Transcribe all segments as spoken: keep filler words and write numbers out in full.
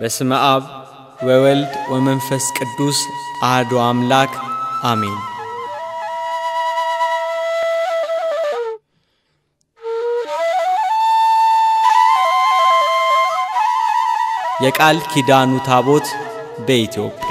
በስመ አብ ወወልድ ወመንፈስ ቅዱስ አሐዱ አምላክ አሜን። የቃል ኪዳኑ ታቦት በኢትዮጵያ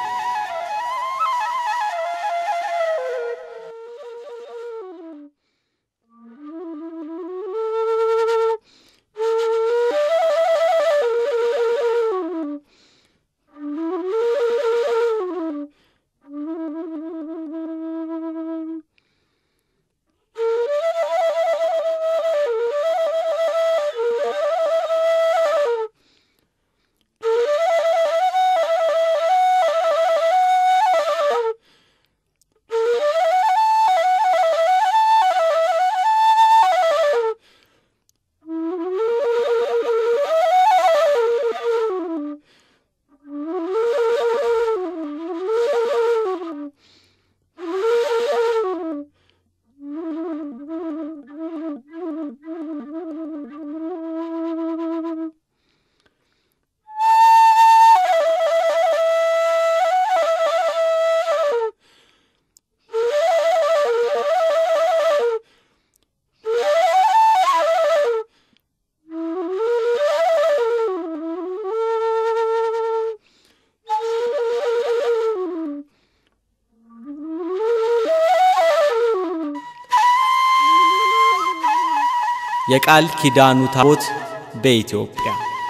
የቃል ኪዳኑ ታቦት በኢትዮጵያ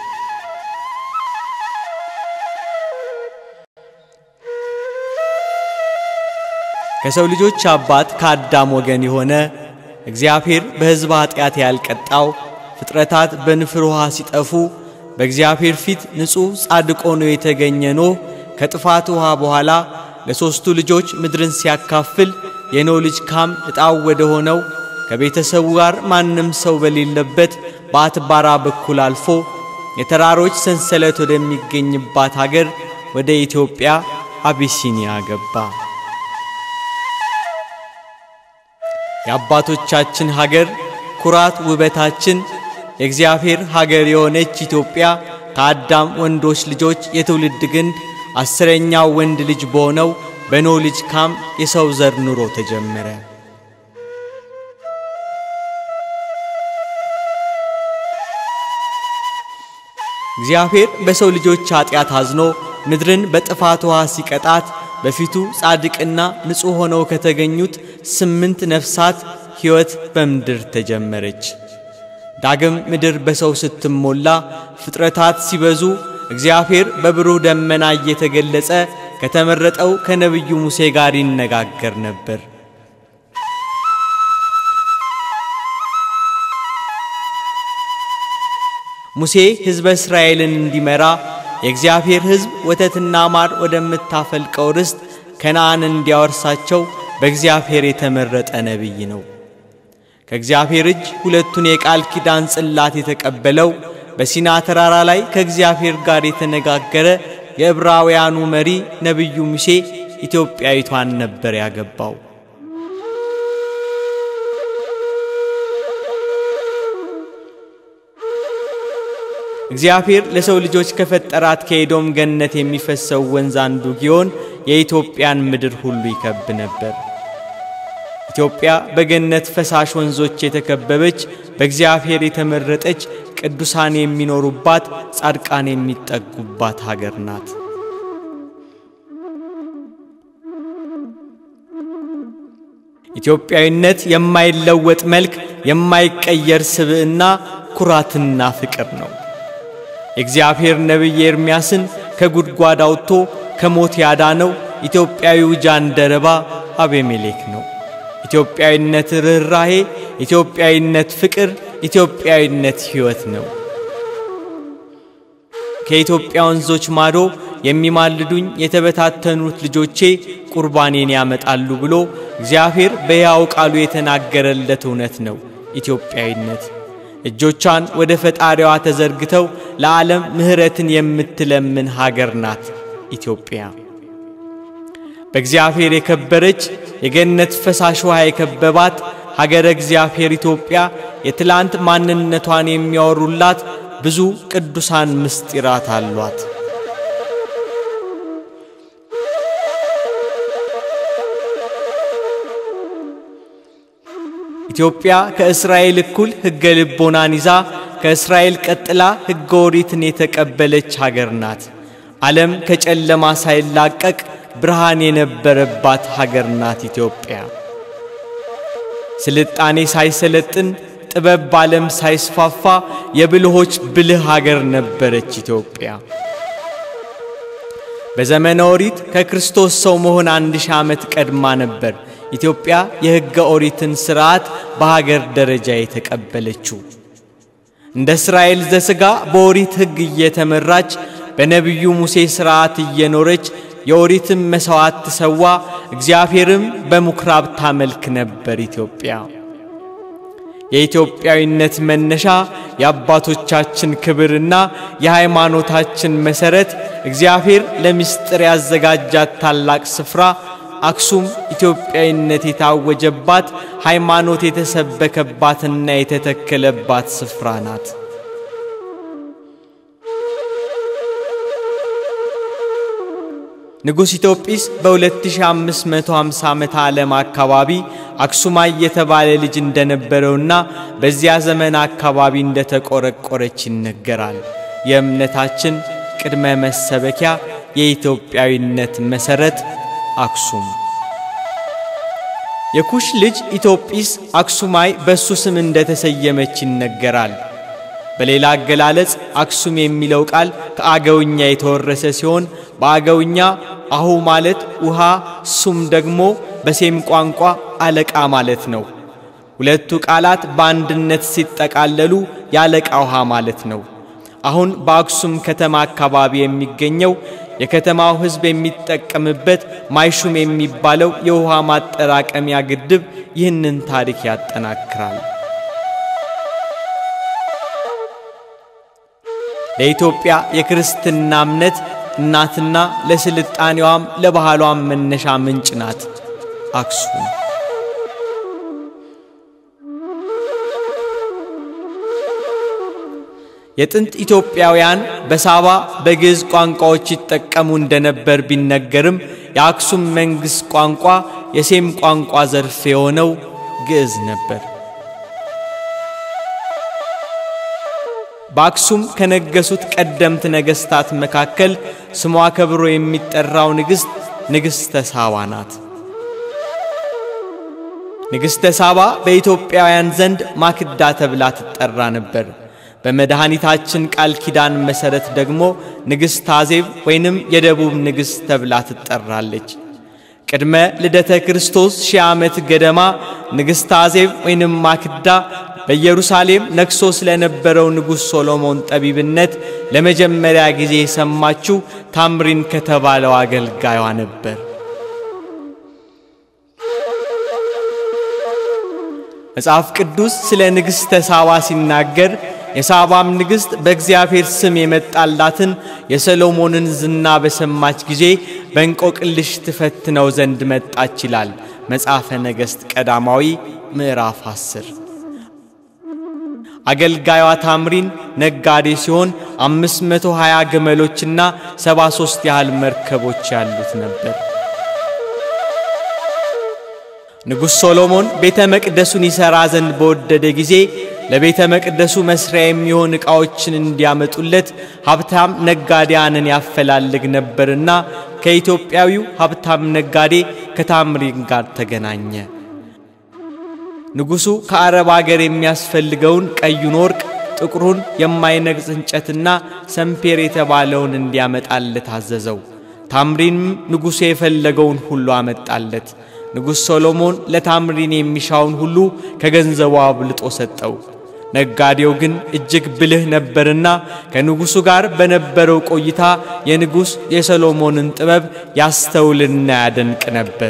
ከሰው ልጆች አባት ከአዳም ወገን የሆነ እግዚአብሔር በሕዝብ ኃጢአት ያልቀጣው ፍጥረታት በንፍር ውሃ ሲጠፉ በእግዚአብሔር ፊት ንጹሕ ጻድቅ ሆኖ የተገኘ ኖህ ከጥፋት ውሃ በኋላ ለሶስቱ ልጆች ምድርን ሲያካፍል የኖህ ልጅ ካም ዕጣው ወደ ሆነው ከቤተሰቡ ጋር ማንም ሰው በሌለበት በአትባራ በኩል አልፎ የተራሮች ሰንሰለት ወደሚገኝባት ሀገር ወደ ኢትዮጵያ አቢሲኒያ ገባ። የአባቶቻችን ሀገር ኩራት ውበታችን የእግዚአብሔር ሀገር የሆነች ኢትዮጵያ ከአዳም ወንዶች ልጆች የትውልድ ግንድ አስረኛው ወንድ ልጅ በሆነው በኖህ ልጅ ካም የሰው ዘር ኑሮ ተጀመረ። እግዚአብሔር በሰው ልጆች ኃጢአት አዝኖ ምድርን በጥፋት ውሃ ሲቀጣት በፊቱ ጻድቅና ንጹሕ ሆነው ከተገኙት ስምንት ነፍሳት ሕይወት በምድር ተጀመረች። ዳግም ምድር በሰው ስትሞላ ፍጥረታት ሲበዙ እግዚአብሔር በብሩህ ደመና እየተገለጸ ከተመረጠው ከነብዩ ሙሴ ጋር ይነጋገር ነበር። ሙሴ ሕዝበ እስራኤልን እንዲመራ የእግዚአብሔር ሕዝብ ወተትና ማር ወደምታፈልቀው ርስት ከነዓን እንዲያወርሳቸው በእግዚአብሔር የተመረጠ ነብይ ነው። ከእግዚአብሔር እጅ ሁለቱን የቃል ኪዳን ጽላት የተቀበለው በሲና ተራራ ላይ ከእግዚአብሔር ጋር የተነጋገረ የዕብራውያኑ መሪ ነብዩ ሙሴ ኢትዮጵያዊቷን ነበር ያገባው። እግዚአብሔር ለሰው ልጆች ከፈጠራት ከኤዶም ገነት የሚፈሰው ወንዝ አንዱ ጊዮን የኢትዮጵያን ምድር ሁሉ ይከብ ነበር። ኢትዮጵያ በገነት ፈሳሽ ወንዞች የተከበበች በእግዚአብሔር የተመረጠች ቅዱሳን የሚኖሩባት ጻድቃን የሚጠጉባት ሀገር ናት። ኢትዮጵያዊነት የማይለወጥ መልክ የማይቀየር ስብዕና ኩራትና ፍቅር ነው። እግዚአብሔር ነብይ ኤርምያስን ከጉድጓድ አውጥቶ ከሞት ያዳነው ኢትዮጵያዊው ጃንደረባ አቤሜሌክ ነው። ኢትዮጵያዊነት ርህራሄ፣ ኢትዮጵያዊነት ፍቅር፣ ኢትዮጵያዊነት ሕይወት ነው። ከኢትዮጵያ ወንዞች ማዶ የሚማልዱኝ የተበታተኑት ልጆቼ ቁርባኔን ያመጣሉ ብሎ እግዚአብሔር በሕያው ቃሉ የተናገረለት እውነት ነው ኢትዮጵያዊነት። እጆቿን ወደ ፈጣሪዋ ተዘርግተው ለዓለም ምህረትን የምትለምን ሀገር ናት ኢትዮጵያ። በእግዚአብሔር የከበረች የገነት ፈሳሽ ውሃ የከበባት ሀገረ እግዚአብሔር ኢትዮጵያ የትላንት ማንነቷን የሚያወሩላት ብዙ ቅዱሳን ምስጢራት አሏት። ኢትዮጵያ ከእስራኤል እኩል ሕገ ልቦናን ይዛ ከእስራኤል ቀጥላ ሕገ ኦሪትን የተቀበለች ሀገር ናት። ዓለም ከጨለማ ሳይላቀቅ ብርሃን የነበረባት ሀገር ናት ኢትዮጵያ። ስልጣኔ ሳይሰለጥን ጥበብ ባለም ሳይስፋፋ የብልሆች ብልህ ሀገር ነበረች ኢትዮጵያ። በዘመነ ኦሪት ከክርስቶስ ሰው መሆን አንድ ሺህ ዓመት ቀድማ ነበር ኢትዮጵያ የሕገ ኦሪትን ሥርዓት በሀገር ደረጃ የተቀበለችው። እንደ እስራኤል ዘሥጋ በኦሪት ሕግ እየተመራች በነቢዩ ሙሴ ሥርዓት እየኖረች የኦሪትን መሥዋዕት ትሰዋ እግዚአብሔርም በምኵራብ ታመልክ ነበር ኢትዮጵያ። የኢትዮጵያዊነት መነሻ የአባቶቻችን ክብርና የሃይማኖታችን መሠረት እግዚአብሔር ለምስጢር ያዘጋጃት ታላቅ ስፍራ አክሱም ኢትዮጵያዊነት የታወጀባት ሃይማኖት የተሰበከባትና የተተከለባት ስፍራ ናት። ንጉሥ ኢትዮጵስ በ2550 ዓመተ ዓለም አካባቢ አክሱማይ የተባለ ልጅ እንደነበረውና በዚያ ዘመን አካባቢ እንደተቆረቆረች ይነገራል። የእምነታችን ቅድመ መሰበኪያ የኢትዮጵያዊነት መሠረት አክሱም። የኩሽ ልጅ ኢትዮጵስ አክሱማይ በሱ ስም እንደተሰየመች ይነገራል። በሌላ አገላለጽ አክሱም የሚለው ቃል ከአገውኛ የተወረሰ ሲሆን በአገውኛ አሁ ማለት ውሃ፣ ሱም ደግሞ በሴም ቋንቋ አለቃ ማለት ነው። ሁለቱ ቃላት በአንድነት ሲጠቃለሉ ያለቃ ውሃ ማለት ነው። አሁን በአክሱም ከተማ አካባቢ የሚገኘው የከተማው ሕዝብ የሚጠቀምበት ማይሹም የሚባለው የውሃ ማጠራቀሚያ ግድብ ይህንን ታሪክ ያጠናክራል። ለኢትዮጵያ የክርስትና እምነት እናትና ለስልጣኔዋም ለባህሏም መነሻ ምንጭ ናት አክሱም። የጥንት ኢትዮጵያውያን በሳባ በግዕዝ ቋንቋዎች ይጠቀሙ እንደነበር ቢነገርም የአክሱም መንግሥት ቋንቋ የሴም ቋንቋ ዘርፍ የሆነው ግዕዝ ነበር። በአክሱም ከነገሱት ቀደምት ነገስታት መካከል ስሟ ከብሮ የሚጠራው ንግስት ንግስተ ሳባ ናት። ንግስተ ሳባ በኢትዮጵያውያን ዘንድ ማክዳ ተብላ ትጠራ ነበር። በመድኃኒታችን ቃል ኪዳን መሰረት ደግሞ ንግስት አዜብ ወይንም የደቡብ ንግስት ተብላ ትጠራለች። ቅድመ ልደተ ክርስቶስ ሺህ ዓመት ገደማ ንግስት አዜብ ወይንም ማክዳ በኢየሩሳሌም ነክሶ ስለነበረው ንጉሥ ሶሎሞን ጠቢብነት ለመጀመሪያ ጊዜ የሰማችው ታምሪን ከተባለው አገልጋይዋ ነበር። መጽሐፍ ቅዱስ ስለ ንግስተ ሳባ ሲናገር የሳባም ንግስት በእግዚአብሔር ስም የመጣላትን የሰሎሞንን ዝና በሰማች ጊዜ በእንቆቅልሽ ትፈትነው ዘንድ መጣች ይላል መጽሐፈ ነገሥት ቀዳማዊ ምዕራፍ አስር። አገልጋይዋ ታምሪን ነጋዴ ሲሆን አምስት መቶ ሃያ ግመሎችና ሰባ ሦስት ያህል መርከቦች ያሉት ነበር። ንጉሥ ሶሎሞን ቤተ መቅደሱን ይሠራ ዘንድ በወደደ ጊዜ ለቤተ መቅደሱ መስሪያ የሚሆን ዕቃዎችን እንዲያመጡለት ሀብታም ነጋዴያንን ያፈላልግ ነበርና ከኢትዮጵያዊው ሀብታም ነጋዴ ከታምሪን ጋር ተገናኘ። ንጉሡ ከአረብ አገር የሚያስፈልገውን ቀዩን ወርቅ፣ ጥቁሩን የማይነግስ እንጨትና ሰምፔር የተባለውን እንዲያመጣለት አዘዘው። ታምሪንም ንጉሡ የፈለገውን ሁሉ አመጣለት። ንጉሥ ሶሎሞን ለታምሪን የሚሻውን ሁሉ ከገንዘቡ አብልጦ ሰጠው። ነጋዴው ግን እጅግ ብልህ ነበርና ከንጉሡ ጋር በነበረው ቆይታ የንጉሥ የሶሎሞንን ጥበብ ያስተውልና ያደንቅ ነበር።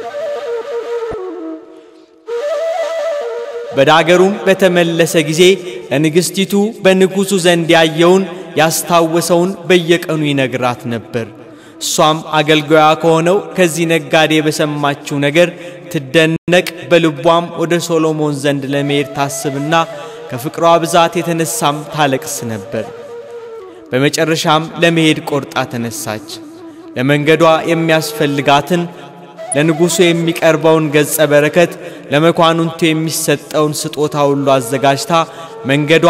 በዳገሩም በተመለሰ ጊዜ ለንግሥቲቱ በንጉሡ ዘንድ ያየውን ያስታወሰውን በየቀኑ ይነግራት ነበር። እሷም አገልጋያ ከሆነው ከዚህ ነጋዴ በሰማችው ነገር ትደነቅ፣ በልቧም ወደ ሶሎሞን ዘንድ ለመሄድ ታስብና ከፍቅሯ ብዛት የተነሳም ታለቅስ ነበር። በመጨረሻም ለመሄድ ቆርጣ ተነሳች። ለመንገዷ የሚያስፈልጋትን ለንጉሡ የሚቀርበውን ገጸ በረከት ለመኳንንቱ የሚሰጠውን ስጦታ ሁሉ አዘጋጅታ መንገዷ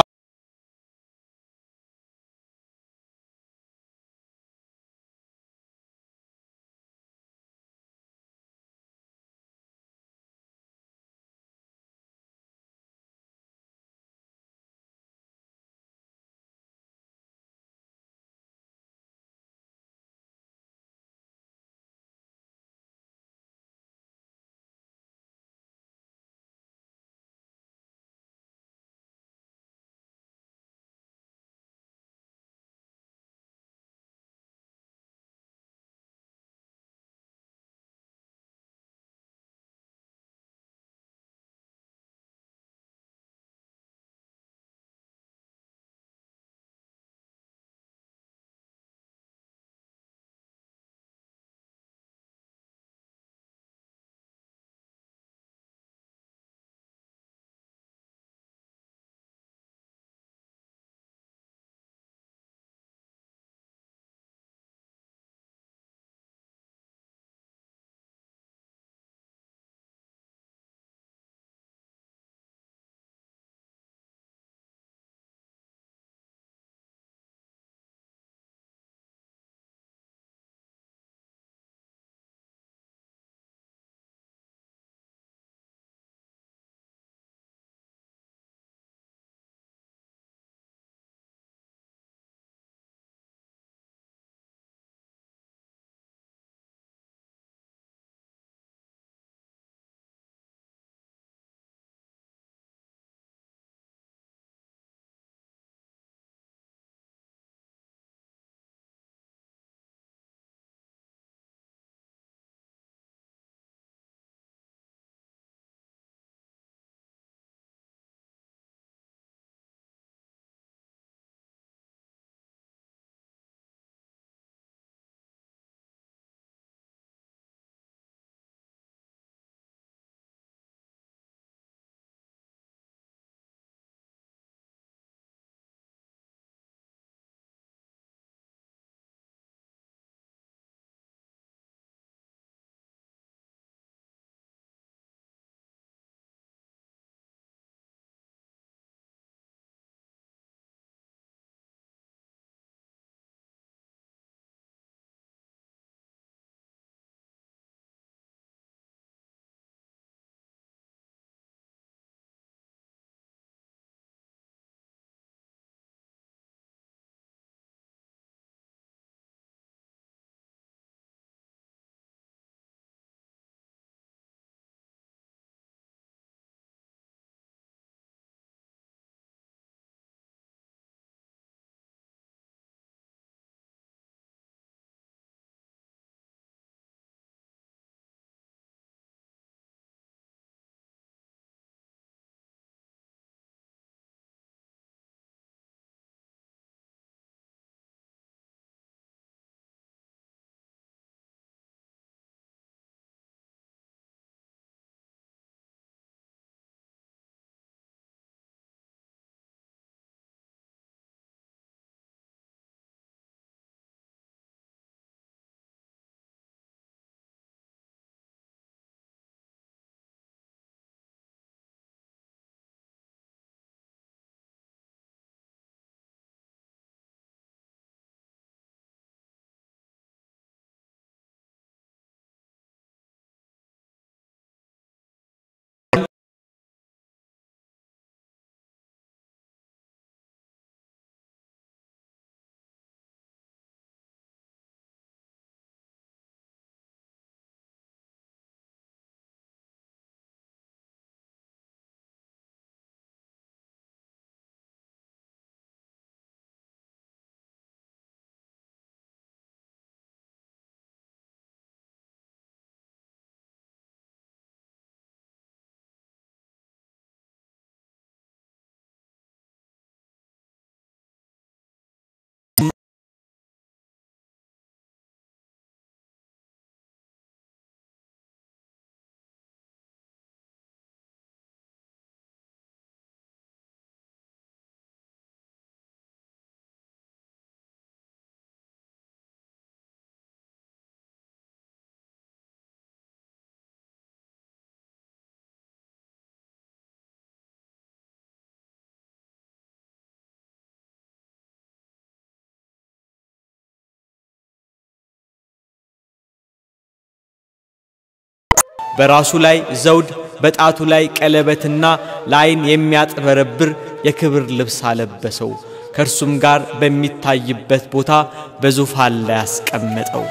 በራሱ ላይ ዘውድ በጣቱ ላይ ቀለበትና ላይን የሚያጥበረብር የክብር ልብስ አለበሰው ከርሱም ጋር በሚታይበት ቦታ በዙፋን ላይ አስቀመጠው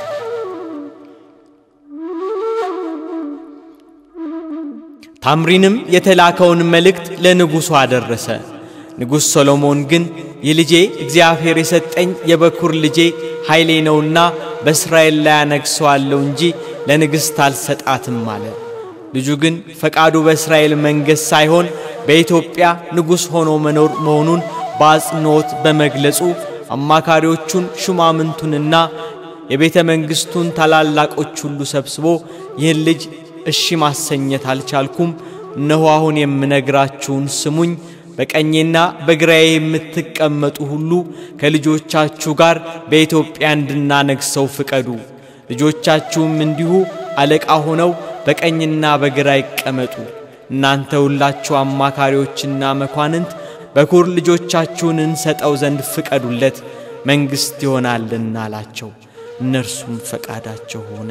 ታምሪንም የተላከውን መልእክት ለንጉሱ አደረሰ ንጉስ ሰሎሞን ግን የልጄ እግዚአብሔር የሰጠኝ የበኩር ልጄ ኃይሌ ነውና በእስራኤል ላይ አነግሰዋለሁ እንጂ ለንግስት አልሰጣትም አለ ልጁ ግን ፈቃዱ በእስራኤል መንግስት ሳይሆን በኢትዮጵያ ንጉስ ሆኖ መኖር መሆኑን በአጽንኦት በመግለጹ አማካሪዎቹን ሹማምንቱንና የቤተ መንግስቱን ታላላቆች ሁሉ ሰብስቦ ይህን ልጅ እሺ ማሰኘት አልቻልኩም እነሆ አሁን የምነግራችሁን ስሙኝ በቀኝና በግራዬ የምትቀመጡ ሁሉ ከልጆቻችሁ ጋር በኢትዮጵያ እንድናነግሰው ፍቀዱ ልጆቻችሁም እንዲሁ አለቃ ሆነው በቀኝና በግራ ይቀመጡ እናንተ ሁላችሁ አማካሪዎችና መኳንንት በኩር ልጆቻችሁን እንሰጠው ዘንድ ፍቀዱለት መንግስት ይሆናልና አላቸው እነርሱም ፈቃዳቸው ሆነ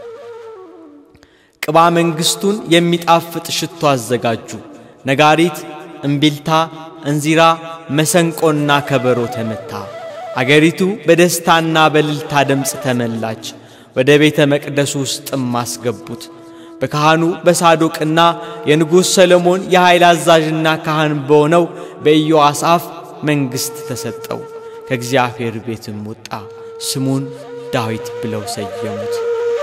ቅባ መንግስቱን የሚጣፍጥ ሽቶ አዘጋጁ ነጋሪት እምቢልታ እንዚራ መሰንቆና ከበሮ ተመታ አገሪቱ በደስታና በልልታ ድምጽ ተመላች ወደ ቤተ መቅደሱ ውስጥም አስገቡት በካህኑ በሳዶቅና የንጉስ ሰሎሞን የኃይል አዛዥና ካህን በሆነው በኢዮአሳፍ መንግስት ተሰጠው ከእግዚአብሔር ቤትም ወጣ ስሙን ዳዊት ብለው ሰየሙት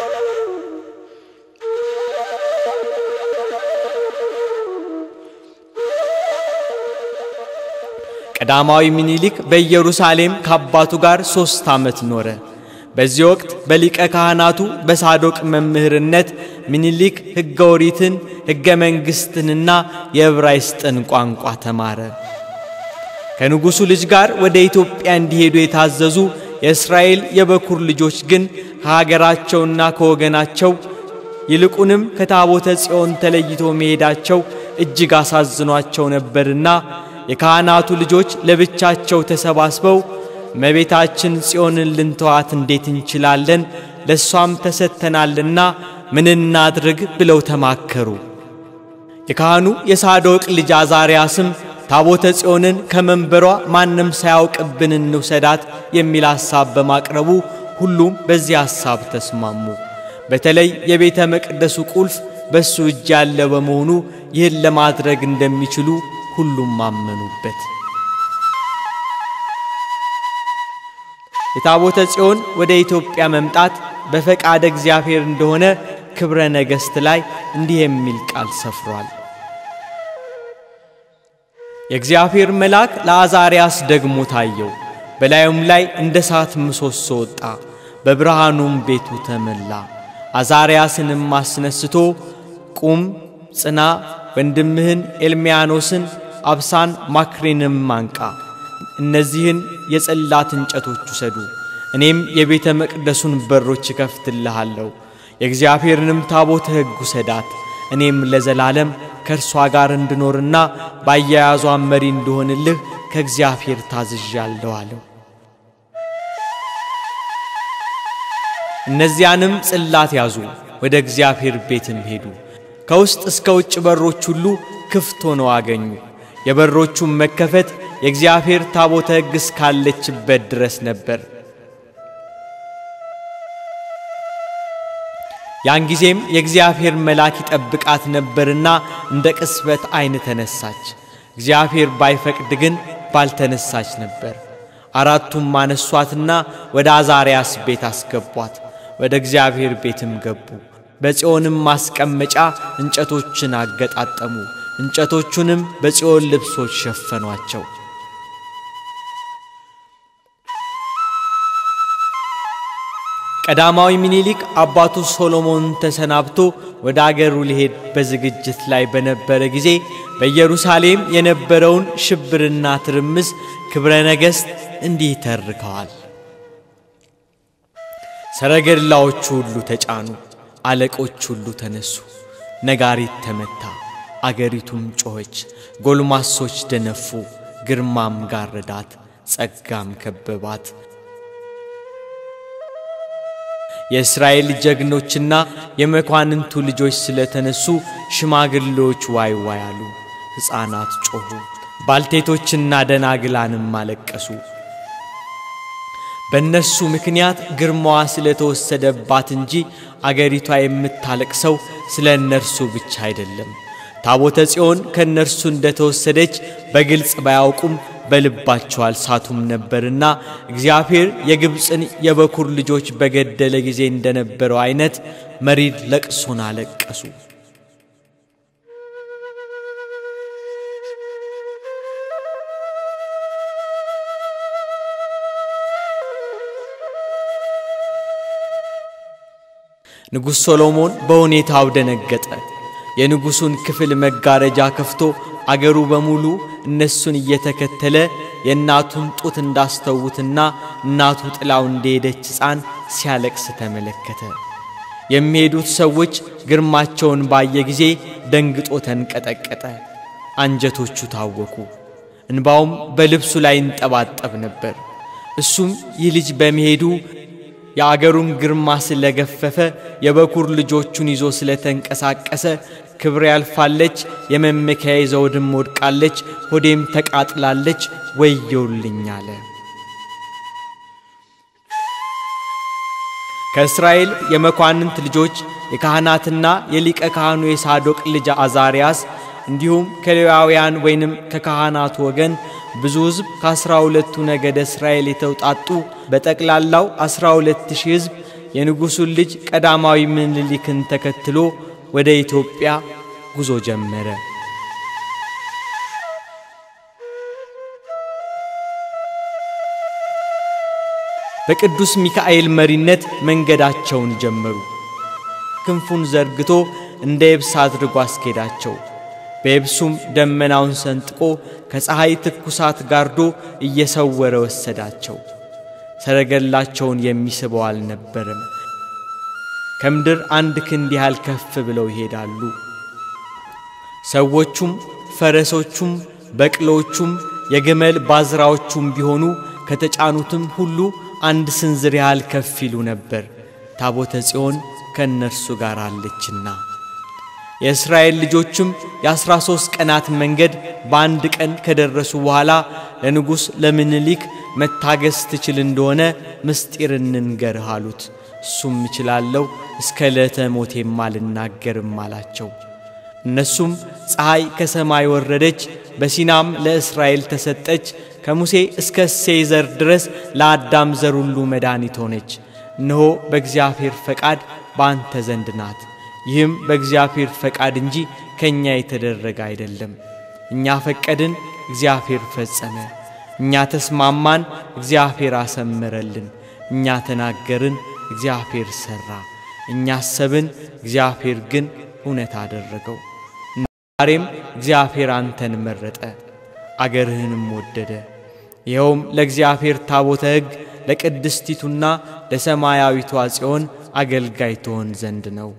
ቀዳማዊ ምኒልክ በኢየሩሳሌም ከአባቱ ጋር ሶስት ዓመት ኖረ በዚህ ወቅት በሊቀ ካህናቱ በሳዶቅ መምህርነት ምኒልክ ሕገ ኦሪትን ሕገ መንግሥትንና የዕብራይስጥን ቋንቋ ተማረ ከንጉሱ ልጅ ጋር ወደ ኢትዮጵያ እንዲሄዱ የታዘዙ የእስራኤል የበኩር ልጆች ግን ከሀገራቸውና ከወገናቸው ይልቁንም ከታቦተ ጽዮን ተለይቶ መሄዳቸው እጅግ አሳዝኗቸው ነበርና የካህናቱ ልጆች ለብቻቸው ተሰባስበው መቤታችን ጽዮንን ልንተዋት እንዴት እንችላለን ለሷም ተሰተናልና ምን እናድርግ ብለው ተማከሩ የካህኑ የሳዶቅ ልጅ አዛሪያስም ታቦተ ጽዮንን ከመንበሯ ማንም ሳያውቅብን እንውሰዳት የሚል ሐሳብ በማቅረቡ ሁሉም በዚህ ሐሳብ ተስማሙ በተለይ የቤተ መቅደሱ ቁልፍ በሱ እጅ ያለ በመሆኑ ይህን ለማድረግ እንደሚችሉ ሁሉም ማመኑበት የታቦተ ጽዮን ወደ ኢትዮጵያ መምጣት በፈቃድ እግዚአብሔር እንደሆነ ክብረ ነገሥት ላይ እንዲህ የሚል ቃል ሰፍሯል የእግዚአብሔር መልአክ ለአዛሪያስ ደግሞ ታየው በላዩም ላይ እንደ እሳት ምሰሶ ወጣ በብርሃኑም ቤቱ ተመላ አዛሪያስንም አስነስቶ ቁም ጽና ወንድምህን ኤልሚያኖስን አብሳን ማክሬንም ማንቃ እነዚህን የጽላት እንጨቶች ወሰዱ እኔም የቤተ መቅደሱን በሮች ከፍትልሃለሁ የእግዚአብሔርንም ታቦተ ሕግ ሰዳት እኔም ለዘላለም ከርሷ ጋር እንድኖርና ባያያዟ መሪ እንደሆንልህ ከእግዚአብሔር ታዝዣለሁ አለው እነዚያንም ጽላት ያዙ ወደ እግዚአብሔር ቤትም ሄዱ ከውስጥ እስከ ውጭ በሮች ሁሉ ክፍት ሆነው አገኙ የበሮቹም መከፈት የእግዚአብሔር ታቦተ ሕግ እስካለችበት ድረስ ነበር ያን ጊዜም የእግዚአብሔር መልአክ ይጠብቃት ነበርና እንደ ቅስበት አይን ተነሳች እግዚአብሔር ባይፈቅድ ግን ባልተነሳች ነበር አራቱም ማነሷትና ወደ አዛሪያስ ቤት አስገቧት ወደ እግዚአብሔር ቤትም ገቡ በጽዮንም ማስቀመጫ እንጨቶችን አገጣጠሙ እንጨቶቹንም በጽዮን ልብሶች ሸፈኗቸው ቀዳማዊ ምኒልክ አባቱ ሶሎሞን ተሰናብቶ ወደ አገሩ ሊሄድ በዝግጅት ላይ በነበረ ጊዜ በኢየሩሳሌም የነበረውን ሽብርና ትርምስ ክብረ ነገሥት እንዲህ ተርከዋል ሰረገላዎቹ ሁሉ ተጫኑ አለቆች ሁሉ ተነሱ ነጋሪት ተመታ አገሪቱም ጮኸች ጎልማሶች ደነፉ ግርማም ጋረዳት ጸጋም ከበባት የእስራኤል ጀግኖችና የመኳንንቱ ልጆች ስለተነሱ ሽማግሌዎች ዋይ ዋይ አሉ። ሕፃናት ጮኹ፣ ባልቴቶችና ደናግላንም አለቀሱ። በእነሱ ምክንያት ግርማዋ ስለተወሰደባት እንጂ አገሪቷ የምታለቅሰው ስለ እነርሱ ብቻ አይደለም። ታቦተ ጽዮን ከእነርሱ እንደተወሰደች በግልጽ ባያውቁም በልባቸው አልሳቱም ነበርና እግዚአብሔር የግብፅን የበኩር ልጆች በገደለ ጊዜ እንደነበረው አይነት መሪር ለቅሶን አለቀሱ። ንጉሥ ሶሎሞን በሁኔታው ደነገጠ። የንጉሡን ክፍል መጋረጃ ከፍቶ አገሩ በሙሉ እነሱን እየተከተለ የእናቱን ጡት እንዳስተውትና እናቱ ጥላው እንደሄደች ሕፃን ሲያለቅስ ተመለከተ። የሚሄዱት ሰዎች ግርማቸውን ባየ ጊዜ ደንግጦ ተንቀጠቀጠ፣ አንጀቶቹ ታወኩ፣ እንባውም በልብሱ ላይ እንጠባጠብ ነበር። እሱም ይህ ልጅ በመሄዱ የአገሩን ግርማ ስለገፈፈ የበኩር ልጆቹን ይዞ ስለተንቀሳቀሰ ክብር ያልፋለች፣ የመመኪያዬ ዘውድም ወድቃለች፣ ሆዴም ተቃጥላለች፣ ወዮልኝ አለ። ከእስራኤል የመኳንንት ልጆች የካህናትና የሊቀ ካህኑ የሳዶቅ ልጅ አዛሪያስ እንዲሁም ከሌዋውያን ወይንም ከካህናቱ ወገን ብዙ ሕዝብ ከአስራ ሁለቱ ነገደ እስራኤል የተውጣጡ በጠቅላላው አስራ ሁለት ሺህ ሕዝብ የንጉሡን ልጅ ቀዳማዊ ምኒልክን ተከትሎ ወደ ኢትዮጵያ ጉዞ ጀመረ። በቅዱስ ሚካኤል መሪነት መንገዳቸውን ጀመሩ። ክንፉን ዘርግቶ እንደ የብስ አድርጎ አስኬዳቸው። በየብሱም ደመናውን ሰንጥቆ ከፀሐይ ትኩሳት ጋርዶ እየሰወረ ወሰዳቸው። ሰረገላቸውን የሚስበው አልነበረም። ከምድር አንድ ክንድ ያህል ከፍ ብለው ይሄዳሉ። ሰዎቹም ፈረሶቹም በቅሎቹም የግመል ባዝራዎቹም ቢሆኑ ከተጫኑትም ሁሉ አንድ ስንዝር ያህል ከፍ ይሉ ነበር፣ ታቦተ ጽዮን ከነርሱ ጋር አለችና። የእስራኤል ልጆችም የአስራ ሦስት ቀናት መንገድ በአንድ ቀን ከደረሱ በኋላ ለንጉሥ ለምኒልክ መታገስ ትችል እንደሆነ ምስጢር እንንገርህ አሉት። እሱም እችላለሁ፣ እስከ ዕለተ ሞቴም አልናገርም አላቸው። እነሱም ፀሐይ ከሰማይ ወረደች፣ በሲናም ለእስራኤል ተሰጠች፣ ከሙሴ እስከ እሴይ ዘር ድረስ ለአዳም ዘር ሁሉ መድኃኒት ሆነች። እነሆ በእግዚአብሔር ፈቃድ በአንተ ዘንድ ናት። ይህም በእግዚአብሔር ፈቃድ እንጂ ከኛ የተደረገ አይደለም። እኛ ፈቀድን፣ እግዚአብሔር ፈጸመ። እኛ ተስማማን፣ እግዚአብሔር አሰመረልን። እኛ ተናገርን፣ እግዚአብሔር ሰራ። እኛ አሰብን፣ እግዚአብሔር ግን እውነት አደረገው። ዛሬም እግዚአብሔር አንተን መረጠ፣ አገርህንም ወደደ። ይኸውም ለእግዚአብሔር ታቦተ ሕግ ለቅድስቲቱና ለሰማያዊቷ ጽዮን አገልጋይ ትሆን ዘንድ ነው።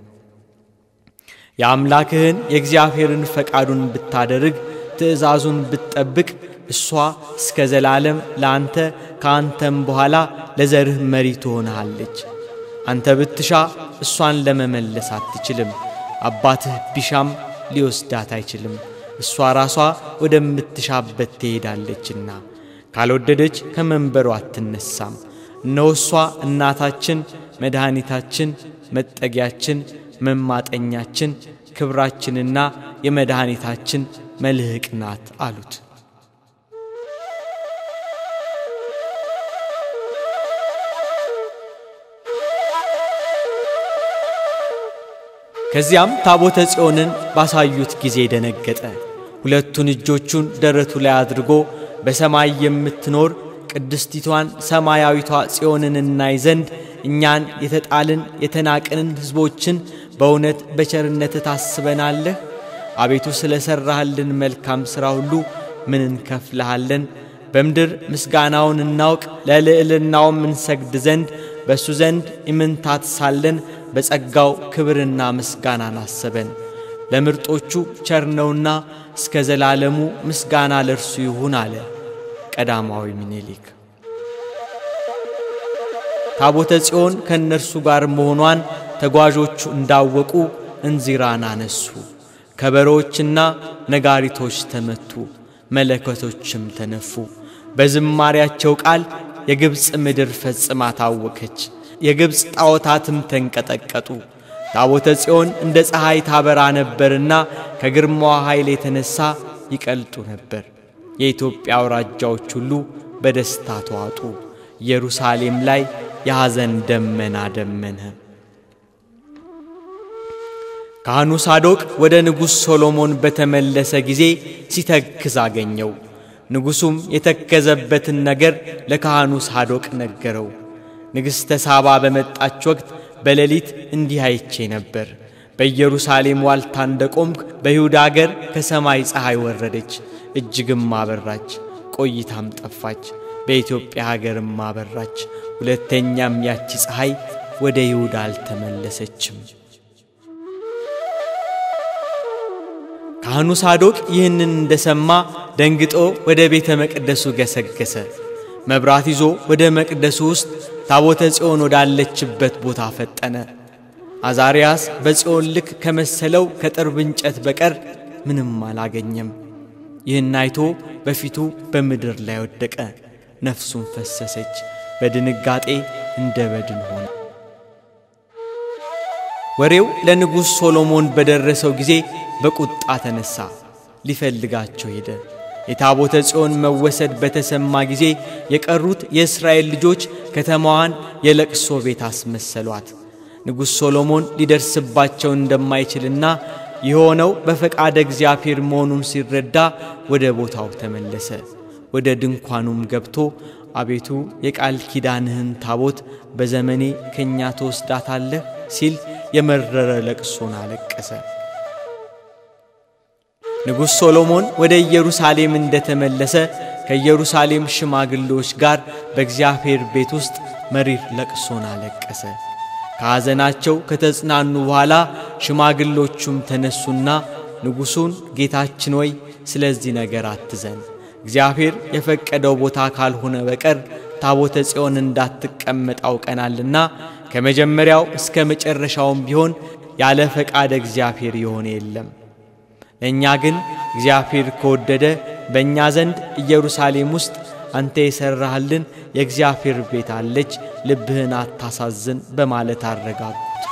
የአምላክህን የእግዚአብሔርን ፈቃዱን ብታደርግ ትእዛዙን ብትጠብቅ እሷ እስከ ዘላለም ለአንተ ከአንተም በኋላ ለዘርህ መሪ ትሆናለች። አንተ ብትሻ እሷን ለመመለስ አትችልም፣ አባትህ ቢሻም ሊወስዳት አይችልም። እሷ ራሷ ወደምትሻበት ትሄዳለችና ካልወደደች ከመንበሩ አትነሳም። እነሆ እሷ እናታችን፣ መድኃኒታችን፣ መጠጊያችን፣ መማጠኛችን፣ ክብራችንና የመድኃኒታችን መልህቅ ናት አሉት። ከዚያም ታቦተ ጽዮንን ባሳዩት ጊዜ ደነገጠ። ሁለቱን እጆቹን ደረቱ ላይ አድርጎ በሰማይ የምትኖር ቅድስቲቷን ሰማያዊቷ ጽዮንን እናይ ዘንድ እኛን የተጣልን የተናቅንን ሕዝቦችን በእውነት በቸርነት ታስበናለህ? አቤቱ ስለ ሠራህልን መልካም ሥራ ሁሉ ምን እንከፍልሃለን? በምድር ምስጋናውን እናውቅ ለልዕልናውም እንሰግድ ዘንድ በሱ ዘንድ ኢምንታት ሳለን በጸጋው ክብርና ምስጋናን አሰበን። ለምርጦቹ ቸርነውና እስከ ዘላለሙ ምስጋና ለርሱ ይሁን አለ ቀዳማዊ ምኒልክ። ታቦተ ጽዮን ከነርሱ ጋር መሆኗን ተጓዦቹ እንዳወቁ እንዚራን አነሱ። ከበሮችና ነጋሪቶች ተመቱ፣ መለከቶችም ተነፉ። በዝማሪያቸው ቃል የግብጽ ምድር ፈጽማ ታወከች። የግብጽ ጣዖታትም ተንቀጠቀጡ። ታቦተ ጽዮን እንደ ፀሐይ ታበራ ነበርና ከግርማዋ ኃይል የተነሳ ይቀልጡ ነበር። የኢትዮጵያ አውራጃዎች ሁሉ በደስታ ተዋጡ። ኢየሩሳሌም ላይ የሐዘን ደመና ደመነ። ካህኑ ሳዶቅ ወደ ንጉሥ ሶሎሞን በተመለሰ ጊዜ ሲተክዝ አገኘው። ንጉሡም የተከዘበትን ነገር ለካህኑ ሳዶቅ ነገረው። ንግሥተ ሳባ በመጣች ወቅት በሌሊት እንዲህ አይቼ ነበር። በኢየሩሳሌም ዋልታ እንደቆምክ በይሁዳ አገር ከሰማይ ፀሐይ ወረደች፣ እጅግም አበራች፣ ቆይታም ጠፋች። በኢትዮጵያ ሀገርም አበራች። ሁለተኛም ያቺ ፀሐይ ወደ ይሁዳ አልተመለሰችም። ካህኑ ሳዶቅ ይህንን እንደሰማ ደንግጦ ወደ ቤተ መቅደሱ ገሰገሰ። መብራት ይዞ ወደ መቅደሱ ውስጥ ታቦተ ጽዮን ወዳለችበት ቦታ ፈጠነ። አዛሪያስ በጽዮን ልክ ከመሰለው ከጥርብ እንጨት በቀር ምንም አላገኘም። ይህን አይቶ በፊቱ በምድር ላይ ወደቀ። ነፍሱን ፈሰሰች። በድንጋጤ እንደ በድን ሆነ። ወሬው ለንጉሥ ሶሎሞን በደረሰው ጊዜ በቁጣ ተነሳ፣ ሊፈልጋቸው ሄደ። የታቦተ ጽዮን መወሰድ በተሰማ ጊዜ የቀሩት የእስራኤል ልጆች ከተማዋን የለቅሶ ቤት አስመሰሏት። ንጉሥ ሶሎሞን ሊደርስባቸው እንደማይችልና የሆነው በፈቃደ እግዚአብሔር መሆኑን ሲረዳ ወደ ቦታው ተመለሰ። ወደ ድንኳኑም ገብቶ አቤቱ የቃል ኪዳንህን ታቦት በዘመኔ ከኛ ተወስዳታለህ ሲል የመረረ ለቅሶን አለቀሰ። ንጉሥ ሶሎሞን ወደ ኢየሩሳሌም እንደተመለሰ ከኢየሩሳሌም ሽማግሌዎች ጋር በእግዚአብሔር ቤት ውስጥ መሪር ለቅሶን አለቀሰ። ከሐዘናቸው ከተጽናኑ በኋላ ሽማግሌዎቹም ተነሱና ንጉሡን ጌታችን ሆይ ስለዚህ ነገር አትዘን፣ እግዚአብሔር የፈቀደው ቦታ ካልሆነ በቀር ታቦተ ጽዮን እንዳትቀመጥ አውቀናልና ከመጀመሪያው እስከ መጨረሻውም ቢሆን ያለ ፈቃደ እግዚአብሔር የሆነ የለም። ለእኛ ግን እግዚአብሔር ከወደደ በእኛ ዘንድ ኢየሩሳሌም ውስጥ አንተ የሠራህልን የእግዚአብሔር ቤት አለች፣ ልብህን አታሳዝን በማለት አረጋጉት።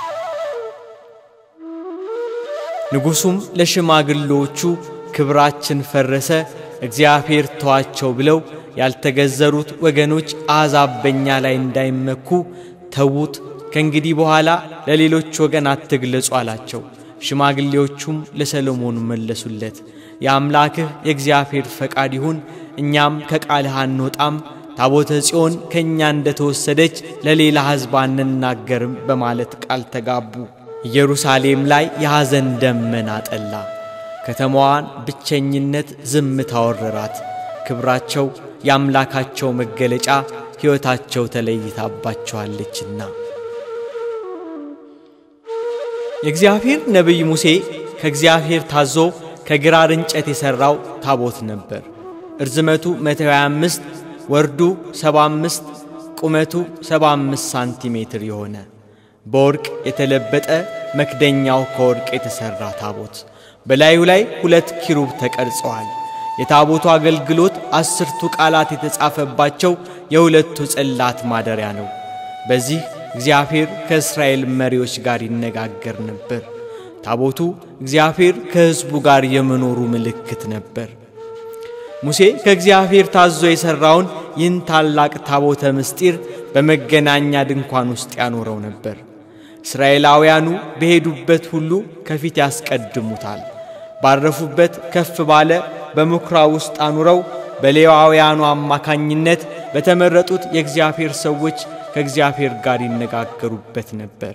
ንጉሡም ለሽማግሌዎቹ ክብራችን ፈረሰ፣ እግዚአብሔር ተዋቸው ብለው ያልተገዘሩት ወገኖች አሕዛብ በእኛ ላይ እንዳይመኩ ተዉት፣ ከእንግዲህ በኋላ ለሌሎች ወገን አትግለጹ አላቸው። ሽማግሌዎቹም ለሰሎሞን መለሱለት፣ የአምላክህ የእግዚአብሔር ፈቃድ ይሁን፣ እኛም ከቃልህ አንወጣም፣ ታቦተ ጽዮን ከእኛ እንደተወሰደች ለሌላ ሕዝብ አንናገርም በማለት ቃል ተጋቡ። ኢየሩሳሌም ላይ የሐዘን ደመና ጠላ። ከተማዋን ብቸኝነት ዝምታ ወረራት። ክብራቸው የአምላካቸው መገለጫ ሕይወታቸው ተለይታባቸዋለችና። የእግዚአብሔር ነቢይ ሙሴ ከእግዚአብሔር ታዞ ከግራር እንጨት የሠራው ታቦት ነበር። እርዝመቱ መቶ ሃያ አምስት ወርዱ ሰባ አምስት ቁመቱ ሰባ አምስት ሳንቲሜትር የሆነ በወርቅ የተለበጠ መክደኛው ከወርቅ የተሠራ ታቦት፣ በላዩ ላይ ሁለት ኪሩብ ተቀርጸዋል። የታቦቱ አገልግሎት አስርቱ ቃላት የተጻፈባቸው የሁለቱ ጽላት ማደሪያ ነው። በዚህ እግዚአብሔር ከእስራኤል መሪዎች ጋር ይነጋገር ነበር። ታቦቱ እግዚአብሔር ከሕዝቡ ጋር የመኖሩ ምልክት ነበር። ሙሴ ከእግዚአብሔር ታዞ የሠራውን ይህን ታላቅ ታቦተ ምስጢር በመገናኛ ድንኳን ውስጥ ያኖረው ነበር። እስራኤላውያኑ በሄዱበት ሁሉ ከፊት ያስቀድሙታል። ባረፉበት ከፍ ባለ በምኵራብ ውስጥ አኑረው በሌዋውያኑ አማካኝነት በተመረጡት የእግዚአብሔር ሰዎች ከእግዚአብሔር ጋር ይነጋገሩበት ነበር።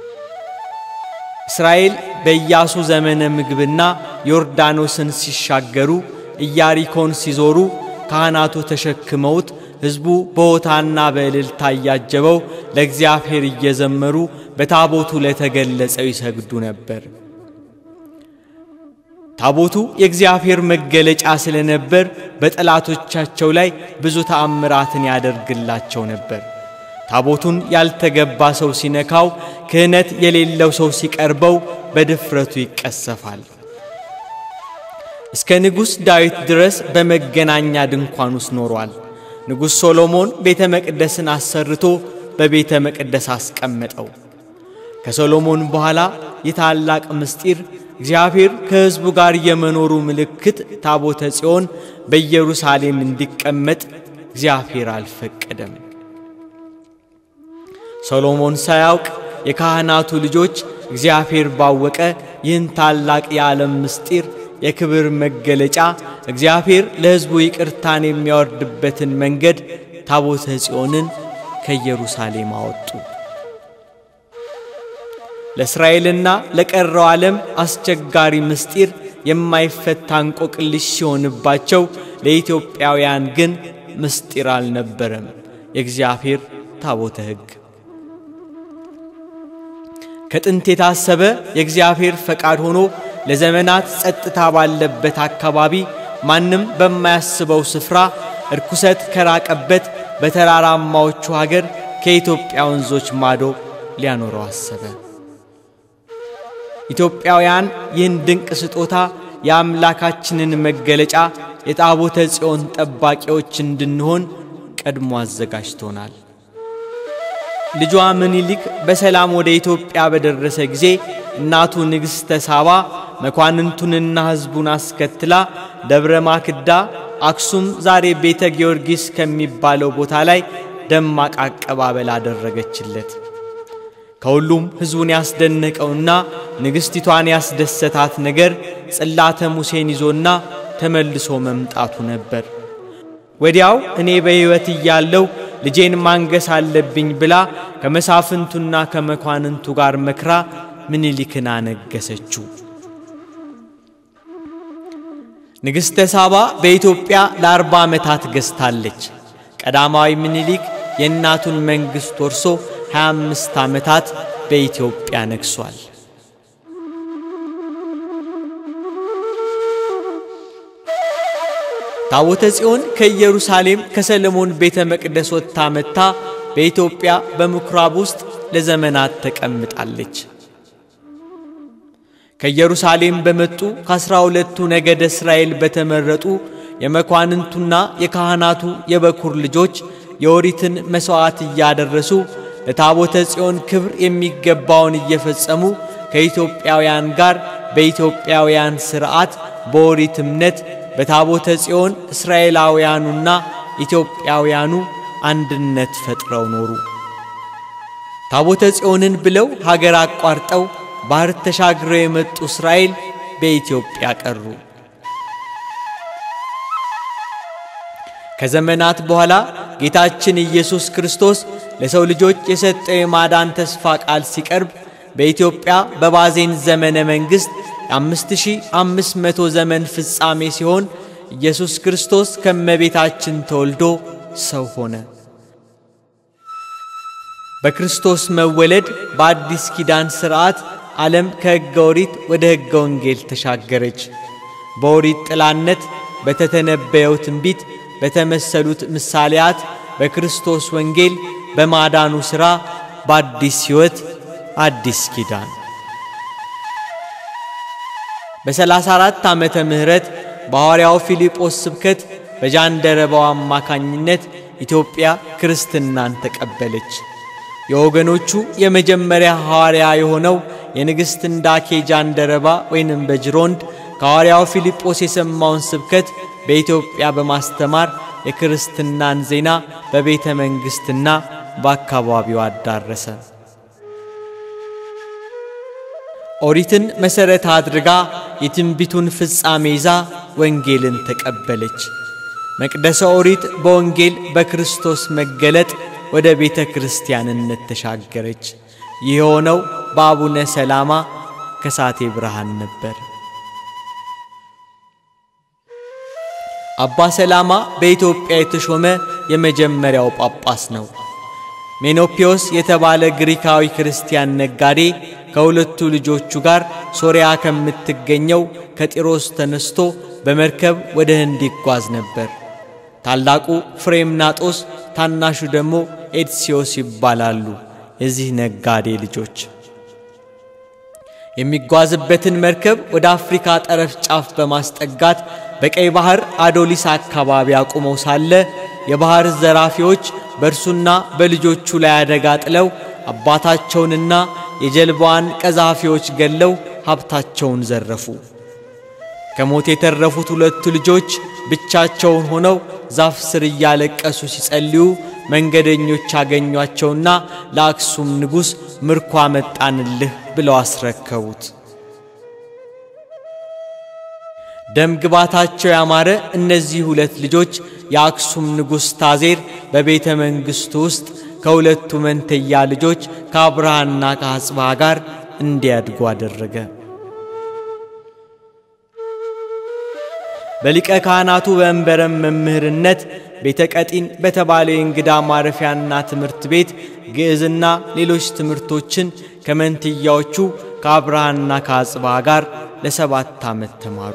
እስራኤል በኢያሱ ዘመነ ምግብና ዮርዳኖስን ሲሻገሩ ኢያሪኮን ሲዞሩ ካህናቱ ተሸክመውት ሕዝቡ በሆታና በእልልታ ያጀበው ለእግዚአብሔር እየዘመሩ በታቦቱ ለተገለጸው ይሰግዱ ነበር። ታቦቱ የእግዚአብሔር መገለጫ ስለነበር በጠላቶቻቸው ላይ ብዙ ተአምራትን ያደርግላቸው ነበር። ታቦቱን ያልተገባ ሰው ሲነካው ክህነት የሌለው ሰው ሲቀርበው በድፍረቱ ይቀሰፋል። እስከ ንጉሥ ዳዊት ድረስ በመገናኛ ድንኳን ውስጥ ኖሯል። ንጉሥ ሶሎሞን ቤተ መቅደስን አሰርቶ በቤተ መቅደስ አስቀመጠው። ከሶሎሞን በኋላ የታላቅ ምስጢር እግዚአብሔር ከሕዝቡ ጋር የመኖሩ ምልክት ታቦተ ጽዮን በኢየሩሳሌም እንዲቀመጥ እግዚአብሔር አልፈቀደም። ሶሎሞን ሳያውቅ የካህናቱ ልጆች እግዚአብሔር ባወቀ ይህን ታላቅ የዓለም ምስጢር የክብር መገለጫ እግዚአብሔር ለሕዝቡ ይቅርታን የሚያወርድበትን መንገድ ታቦተ ጽዮንን ከኢየሩሳሌም አወጡ። ለእስራኤልና ለቀረው ዓለም አስቸጋሪ ምስጢር የማይፈታ እንቆቅልሽ ሲሆንባቸው ለኢትዮጵያውያን ግን ምስጢር አልነበረም የእግዚአብሔር ታቦተ ሕግ። ከጥንት የታሰበ የእግዚአብሔር ፈቃድ ሆኖ ለዘመናት ጸጥታ ባለበት አካባቢ ማንም በማያስበው ስፍራ እርኩሰት ከራቀበት በተራራማዎቹ ሀገር ከኢትዮጵያ ወንዞች ማዶ ሊያኖረው አሰበ። ኢትዮጵያውያን ይህን ድንቅ ስጦታ የአምላካችንን መገለጫ የታቦተ ጽዮን ጠባቂዎች እንድንሆን ቀድሞ አዘጋጅቶናል። ልጇ ምኒልክ በሰላም ወደ ኢትዮጵያ በደረሰ ጊዜ እናቱ ንግሥተ ሳባ መኳንንቱንና ሕዝቡን አስከትላ ደብረ ማክዳ አክሱም ዛሬ ቤተ ጊዮርጊስ ከሚባለው ቦታ ላይ ደማቅ አቀባበል አደረገችለት። ከሁሉም ሕዝቡን ያስደነቀውና ንግሥቲቷን ያስደሰታት ነገር ጽላተ ሙሴን ይዞና ተመልሶ መምጣቱ ነበር። ወዲያው እኔ በሕይወት እያለሁ ልጄን ማንገስ አለብኝ ብላ ከመሳፍንቱና ከመኳንንቱ ጋር መክራ ምኒልክን አነገሰችው። ንግሥተ ሳባ በኢትዮጵያ ለአርባ ዓመታት ገዝታለች። ቀዳማዊ ምኒልክ የእናቱን መንግሥት ወርሶ ሃያ አምስት ዓመታት በኢትዮጵያ ነግሷል። ታቦተ ጽዮን ከኢየሩሳሌም ከሰለሞን ቤተ መቅደስ ወጥታ መጥታ በኢትዮጵያ በምኩራብ ውስጥ ለዘመናት ተቀምጣለች። ከኢየሩሳሌም በመጡ ከአስራ ሁለቱ ነገደ እስራኤል በተመረጡ የመኳንንቱና የካህናቱ የበኩር ልጆች የኦሪትን መስዋዕት እያደረሱ ለታቦተ ጽዮን ክብር የሚገባውን እየፈጸሙ ከኢትዮጵያውያን ጋር በኢትዮጵያውያን ሥርዓት በኦሪት እምነት በታቦተ ጽዮን እስራኤላውያኑና ኢትዮጵያውያኑ አንድነት ፈጥረው ኖሩ። ታቦተ ጽዮንን ብለው ሀገር አቋርጠው ባህር ተሻግረው የመጡ እስራኤል በኢትዮጵያ ቀሩ። ከዘመናት በኋላ ጌታችን ኢየሱስ ክርስቶስ ለሰው ልጆች የሰጠው የማዳን ተስፋ ቃል ሲቀርብ በኢትዮጵያ በባዜን ዘመነ መንግስት አምስት ሺህ አምስት መቶ ዘመን ፍጻሜ ሲሆን ኢየሱስ ክርስቶስ ከመቤታችን ተወልዶ ሰው ሆነ። በክርስቶስ መወለድ በአዲስ ኪዳን ሥርዓት ዓለም ከሕገ ኦሪት ወደ ሕገ ወንጌል ተሻገረች። በኦሪት ጥላነት በተተነበየው ትንቢት በተመሰሉት ምሳሌያት በክርስቶስ ወንጌል በማዳኑ ሥራ በአዲስ ሕይወት አዲስ ኪዳን በሰላሳ አራት ዓመተ ምህረት በሐዋርያው ፊልጶስ ስብከት በጃንደረባው አማካኝነት ኢትዮጵያ ክርስትናን ተቀበለች። የወገኖቹ የመጀመሪያ ሐዋርያ የሆነው የንግሥት እንዳኬ ጃንደረባ ወይንም በጅሮንድ ከሐዋርያው ፊልጶስ የሰማውን ስብከት በኢትዮጵያ በማስተማር የክርስትናን ዜና በቤተ መንግሥትና በአካባቢው አዳረሰ። ኦሪትን መሠረት አድርጋ የትንቢቱን ፍጻሜ ይዛ ወንጌልን ተቀበለች። መቅደሰ ኦሪት በወንጌል በክርስቶስ መገለጥ ወደ ቤተ ክርስቲያንነት ተሻገረች። ይህ የሆነው በአቡነ ሰላማ ከሳቴ ብርሃን ነበር። አባ ሰላማ በኢትዮጵያ የተሾመ የመጀመሪያው ጳጳስ ነው። ሜኖፒዮስ የተባለ ግሪካዊ ክርስቲያን ነጋዴ ከሁለቱ ልጆቹ ጋር ሶሪያ ከምትገኘው ከጢሮስ ተነስቶ በመርከብ ወደ ህንድ ይጓዝ ነበር። ታላቁ ፍሬምናጦስ ታናሹ ደግሞ ኤድሲዮስ ይባላሉ። የዚህ ነጋዴ ልጆች የሚጓዝበትን መርከብ ወደ አፍሪካ ጠረፍ ጫፍ በማስጠጋት በቀይ ባህር አዶሊስ አካባቢ አቁመው ሳለ የባህር ዘራፊዎች በእርሱና በልጆቹ ላይ አደጋ ጥለው አባታቸውንና የጀልባዋን ቀዛፊዎች ገለው ሀብታቸውን ዘረፉ። ከሞት የተረፉት ሁለቱ ልጆች ብቻቸውን ሆነው ዛፍ ስር እያለቀሱ ሲጸልዩ መንገደኞች አገኟቸውና ለአክሱም ንጉስ ምርኮ አመጣንልህ ብለው አስረከቡት። ደም ግባታቸው ያማረ እነዚህ ሁለት ልጆች የአክሱም ንጉስ ታዜር በቤተ መንግስቱ ውስጥ ከሁለቱ መንተያ ልጆች ከአብርሃና ከአጽብሃ ጋር እንዲያድጉ አደረገ። በሊቀ ካህናቱ በእንበረም መምህርነት ቤተ ቀጢን በተባለ እንግዳ ማረፊያና ትምህርት ቤት ግዕዝና ሌሎች ትምህርቶችን ከመንትያዎቹ ከአብርሃና ከአጽብሃ ጋር ለሰባት ዓመት ተማሩ።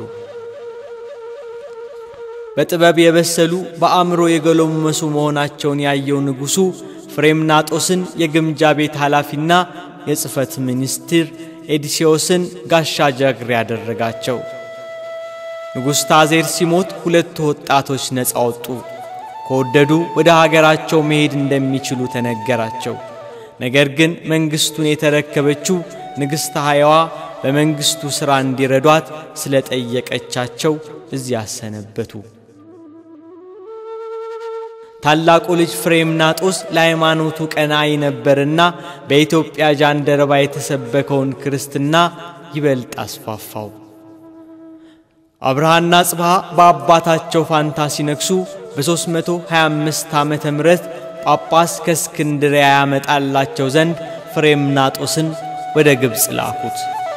በጥበብ የበሰሉ በአእምሮ የገለመሱ መሆናቸውን ያየው ንጉሱ ፍሬምናጦስን የግምጃ ቤት ኃላፊና የጽፈት ሚኒስትር ኤድሲዮስን ጋሻ ጃግሬ ያደረጋቸው። ንጉስ ታዜር ሲሞት ሁለት ወጣቶች ነፃ ወጡ። ከወደዱ ወደ ሀገራቸው መሄድ እንደሚችሉ ተነገራቸው። ነገር ግን መንግስቱን የተረከበችው ንግስት ሀያዋ በመንግስቱ ሥራ እንዲረዷት ስለጠየቀቻቸው እዚያ ሰነበቱ። ታላቁ ልጅ ፍሬምናጦስ ለሃይማኖቱ ቀናኢ ነበርና በኢትዮጵያ ጃንደረባ የተሰበከውን ክርስትና ይበልጥ አስፋፋው። አብርሃና አጽብሃ በአባታቸው ፋንታ ሲነክሱ በ325 ዓመተ ምህረት ጳጳስ ከእስክንድርያ ያመጣላቸው ዘንድ ፍሬምናጦስን ወደ ግብጽ ላኩት።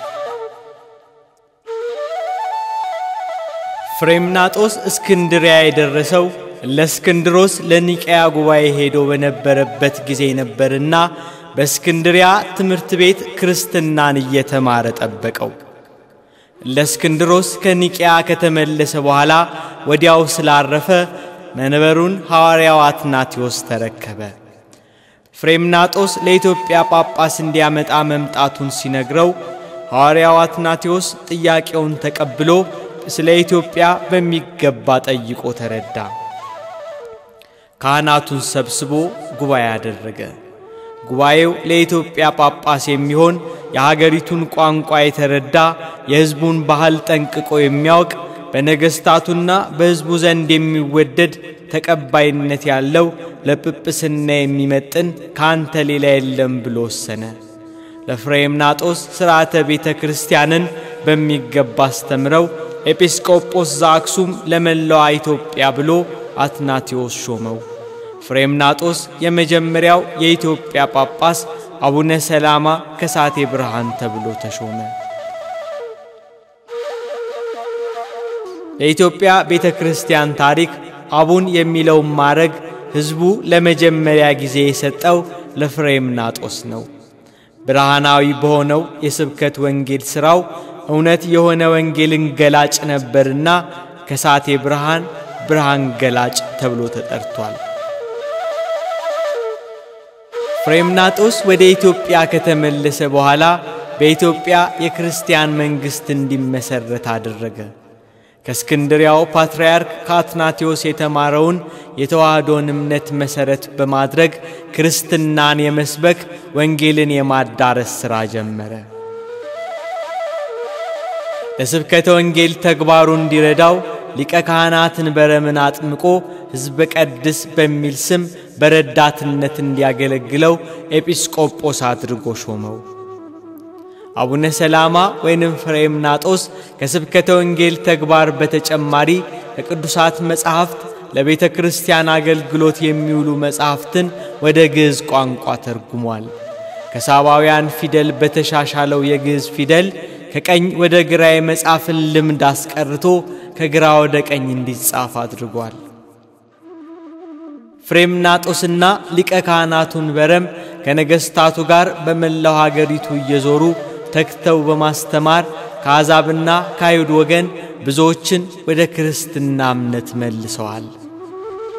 ፍሬምናጦስ እስክንድርያ የደረሰው ለእስክንድሮስ ለኒቄያ ጉባኤ ሄዶ በነበረበት ጊዜ ነበርና በእስክንድርያ ትምህርት ቤት ክርስትናን እየተማረ ጠበቀው። ለእስክንድሮስ ከኒቄያ ከተመለሰ በኋላ ወዲያው ስላረፈ መንበሩን ሐዋርያው አትናቴዎስ ተረከበ። ፍሬምናጦስ ለኢትዮጵያ ጳጳስ እንዲያመጣ መምጣቱን ሲነግረው ሐዋርያው አትናቴዎስ ጥያቄውን ተቀብሎ ስለ ኢትዮጵያ በሚገባ ጠይቆ ተረዳ። ካህናቱን ሰብስቦ ጉባኤ አደረገ። ጉባኤው ለኢትዮጵያ ጳጳስ የሚሆን የሀገሪቱን ቋንቋ የተረዳ የሕዝቡን ባህል ጠንቅቆ የሚያውቅ በነገስታቱና በሕዝቡ ዘንድ የሚወደድ ተቀባይነት ያለው ለጵጵስና የሚመጥን ካንተ ሌላ የለም ብሎ ወሰነ። ለፍሬምናጦስ ሥርዓተ ቤተ ክርስቲያንን በሚገባ አስተምረው ኤጲስቆጶስ ዘአክሱም ለመላው ኢትዮጵያ ብሎ አትናቴዎስ ሾመው። ፍሬምናጦስ የመጀመሪያው የኢትዮጵያ ጳጳስ አቡነ ሰላማ ከሳቴ ብርሃን ተብሎ ተሾመ። የኢትዮጵያ ቤተ ክርስቲያን ታሪክ አቡን የሚለው ማረግ ሕዝቡ ለመጀመሪያ ጊዜ የሰጠው ለፍሬምናጦስ ነው። ብርሃናዊ በሆነው የስብከት ወንጌል ሥራው እውነት የሆነ ወንጌልን ገላጭ ነበርና ከሳቴ ብርሃን ብርሃን ገላጭ ተብሎ ተጠርቷል። ፍሬምናጦስ ወደ ኢትዮጵያ ከተመለሰ በኋላ በኢትዮጵያ የክርስቲያን መንግስት እንዲመሰረት አደረገ። ከእስክንድርያው ፓትርያርክ ከአትናቴዎስ የተማረውን የተዋህዶን እምነት መሰረት በማድረግ ክርስትናን የመስበክ ወንጌልን የማዳረስ ሥራ ጀመረ። ለስብከተ ወንጌል ተግባሩ እንዲረዳው ሊቀ ካህናትን በረምን አጥምቆ ሕዝበ ቀድስ በሚል ስም በረዳትነት እንዲያገለግለው ኤጲስቆጶስ አድርጎ ሾመው። አቡነ ሰላማ ወይንም ፍሬምናጦስ ከስብከተ ወንጌል ተግባር በተጨማሪ ለቅዱሳት መጻሕፍት ለቤተ ክርስቲያን አገልግሎት የሚውሉ መጻሕፍትን ወደ ግዕዝ ቋንቋ ተርጉሟል። ከሳባውያን ፊደል በተሻሻለው የግዕዝ ፊደል ከቀኝ ወደ ግራ የመጻፍን ልምድ አስቀርቶ ከግራ ወደ ቀኝ እንዲጻፍ አድርጓል። ፍሬምናጦስና ሊቀ ካህናቱን በረም ከነገስታቱ ጋር በመላው ሀገሪቱ እየዞሩ ተክተው በማስተማር ከአሕዛብና ከአይሁድ ወገን ብዙዎችን ወደ ክርስትና እምነት መልሰዋል።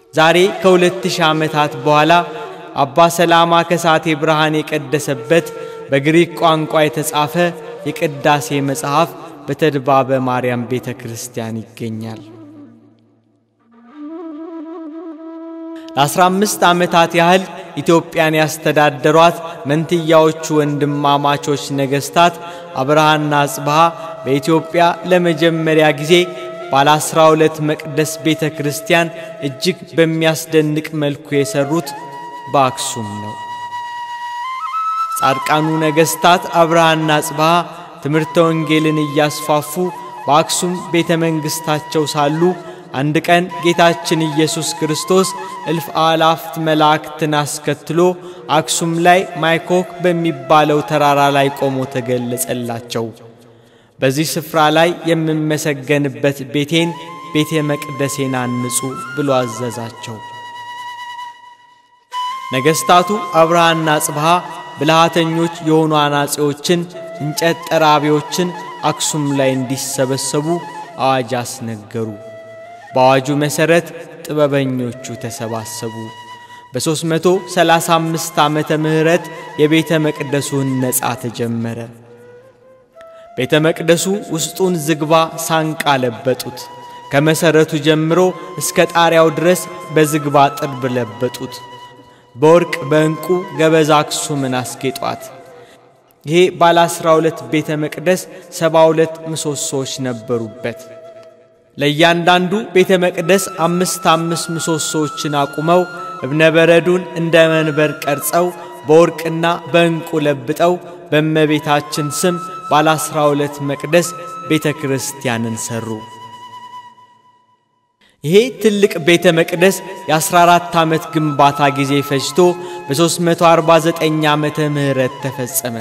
ዛሬ ከሁለት ሺህ ዓመታት በኋላ አባ ሰላማ ከሳቴ ብርሃን የቀደሰበት በግሪክ ቋንቋ የተጻፈ የቅዳሴ መጽሐፍ በተድባበ ማርያም ቤተክርስቲያን ይገኛል። ለአስራ አምስት ዓመታት ያህል ኢትዮጵያን ያስተዳደሯት መንትያዎቹ ወንድማማቾች ነገስታት አብርሃና አጽብሃ በኢትዮጵያ ለመጀመሪያ ጊዜ ባለ አስራ ሁለት መቅደስ ቤተክርስቲያን እጅግ በሚያስደንቅ መልኩ የሰሩት በአክሱም ነው። ጻድቃኑ ነገስታት አብርሃና አጽብሃ ትምህርተ ወንጌልን እያስፋፉ በአክሱም ቤተ መንግስታቸው ሳሉ አንድ ቀን ጌታችን ኢየሱስ ክርስቶስ እልፍ አላፍት መላእክትን አስከትሎ አክሱም ላይ ማይኮክ በሚባለው ተራራ ላይ ቆሞ ተገለጸላቸው። በዚህ ስፍራ ላይ የምመሰገንበት ቤቴን ቤተ መቅደሴን አንጹ ብሎ አዘዛቸው። ነገስታቱ አብርሃና አጽብሃ ብልሃተኞች የሆኑ አናጺዎችን እንጨት ጠራቢዎችን አክሱም ላይ እንዲሰበሰቡ አዋጅ አስነገሩ። በአዋጁ መሰረት ጥበበኞቹ ተሰባሰቡ። በ335 ዓመተ ምህረት የቤተ መቅደሱ ነጻ ተጀመረ። ቤተ መቅደሱ ውስጡን ዝግባ ሳንቃ ለበጡት። ከመሰረቱ ጀምሮ እስከ ጣሪያው ድረስ በዝግባ ጥርብ ለበጡት። በወርቅ በእንቁ ገበዛ አክሱምን አስጌጧት። ይሄ ባለ አስራ ሁለት ቤተ መቅደስ ሰባ ሁለት ምሰሶዎች ነበሩበት። ለእያንዳንዱ ቤተ መቅደስ አምስት አምስት ምሰሶዎችን አቁመው እብነ በረዱን እንደ መንበር ቀርጸው በወርቅና በእንቁ ለብጠው በእመቤታችን ስም ባለ አስራ ሁለት መቅደስ ቤተ ክርስቲያንን ሰሩ። ይሄ ትልቅ ቤተ መቅደስ የ14 ዓመት ግንባታ ጊዜ ፈጅቶ በ349 ዓመተ ምህረት ተፈጸመ።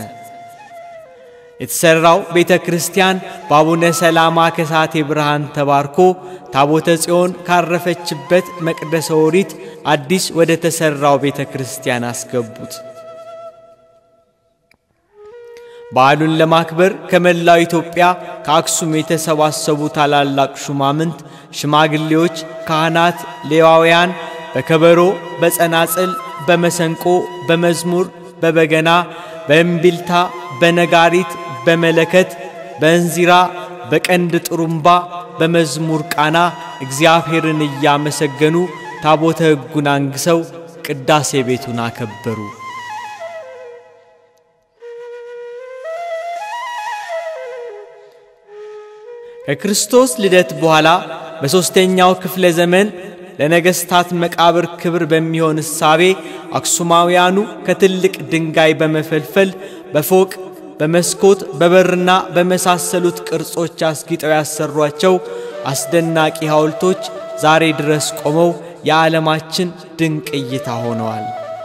የተሰራው ቤተ ክርስቲያን በአቡነ ሰላማ ከሳቴ ብርሃን ተባርኮ ታቦተ ጽዮን ካረፈችበት መቅደሰ ኦሪት አዲስ ወደ ተሰራው ቤተ ክርስቲያን አስገቡት። በዓሉን ለማክበር ከመላው ኢትዮጵያ ከአክሱም የተሰባሰቡ ታላላቅ ሹማምንት፣ ሽማግሌዎች፣ ካህናት፣ ሌዋውያን በከበሮ፣ በጸናጽል፣ በመሰንቆ፣ በመዝሙር፣ በበገና፣ በእምቢልታ፣ በነጋሪት፣ በመለከት፣ በእንዚራ፣ በቀንድ ጥሩምባ፣ በመዝሙር ቃና እግዚአብሔርን እያመሰገኑ ታቦተ ሕጉን አንግሰው ቅዳሴ ቤቱን አከበሩ። ከክርስቶስ ልደት በኋላ በሶስተኛው ክፍለ ዘመን ለነገስታት መቃብር ክብር በሚሆን እሳቤ አክሱማውያኑ ከትልቅ ድንጋይ በመፈልፈል በፎቅ በመስኮት በበርና በመሳሰሉት ቅርጾች አስጊጠው ያሰሯቸው አስደናቂ ሐውልቶች ዛሬ ድረስ ቆመው የዓለማችን ድንቅ እይታ ሆነዋል።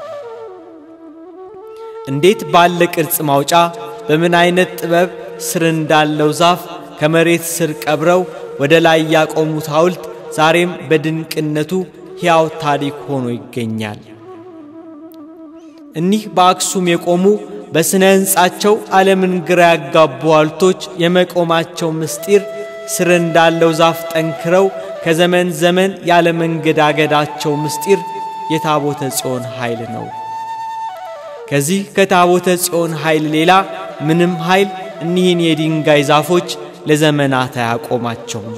እንዴት ባለ ቅርጽ ማውጫ በምን አይነት ጥበብ ስር እንዳለው ዛፍ ከመሬት ስር ቀብረው ወደ ላይ ያቆሙት ሐውልት ዛሬም በድንቅነቱ ሕያው ታሪክ ሆኖ ይገኛል። እኒህ በአክሱም የቆሙ በስነ ሕንጻቸው ዓለምን ግራ ያጋቡ ሐውልቶች የመቆማቸው ምስጢር ስር እንዳለው ዛፍ ጠንክረው ከዘመን ዘመን ያለ መንገዳገዳቸው ምስጢር የታቦተ ጽዮን ኃይል ነው። ከዚህ ከታቦተ ጽዮን ኃይል ሌላ ምንም ኃይል እኒህን የድንጋይ ዛፎች ለዘመናት አያቆማቸውም።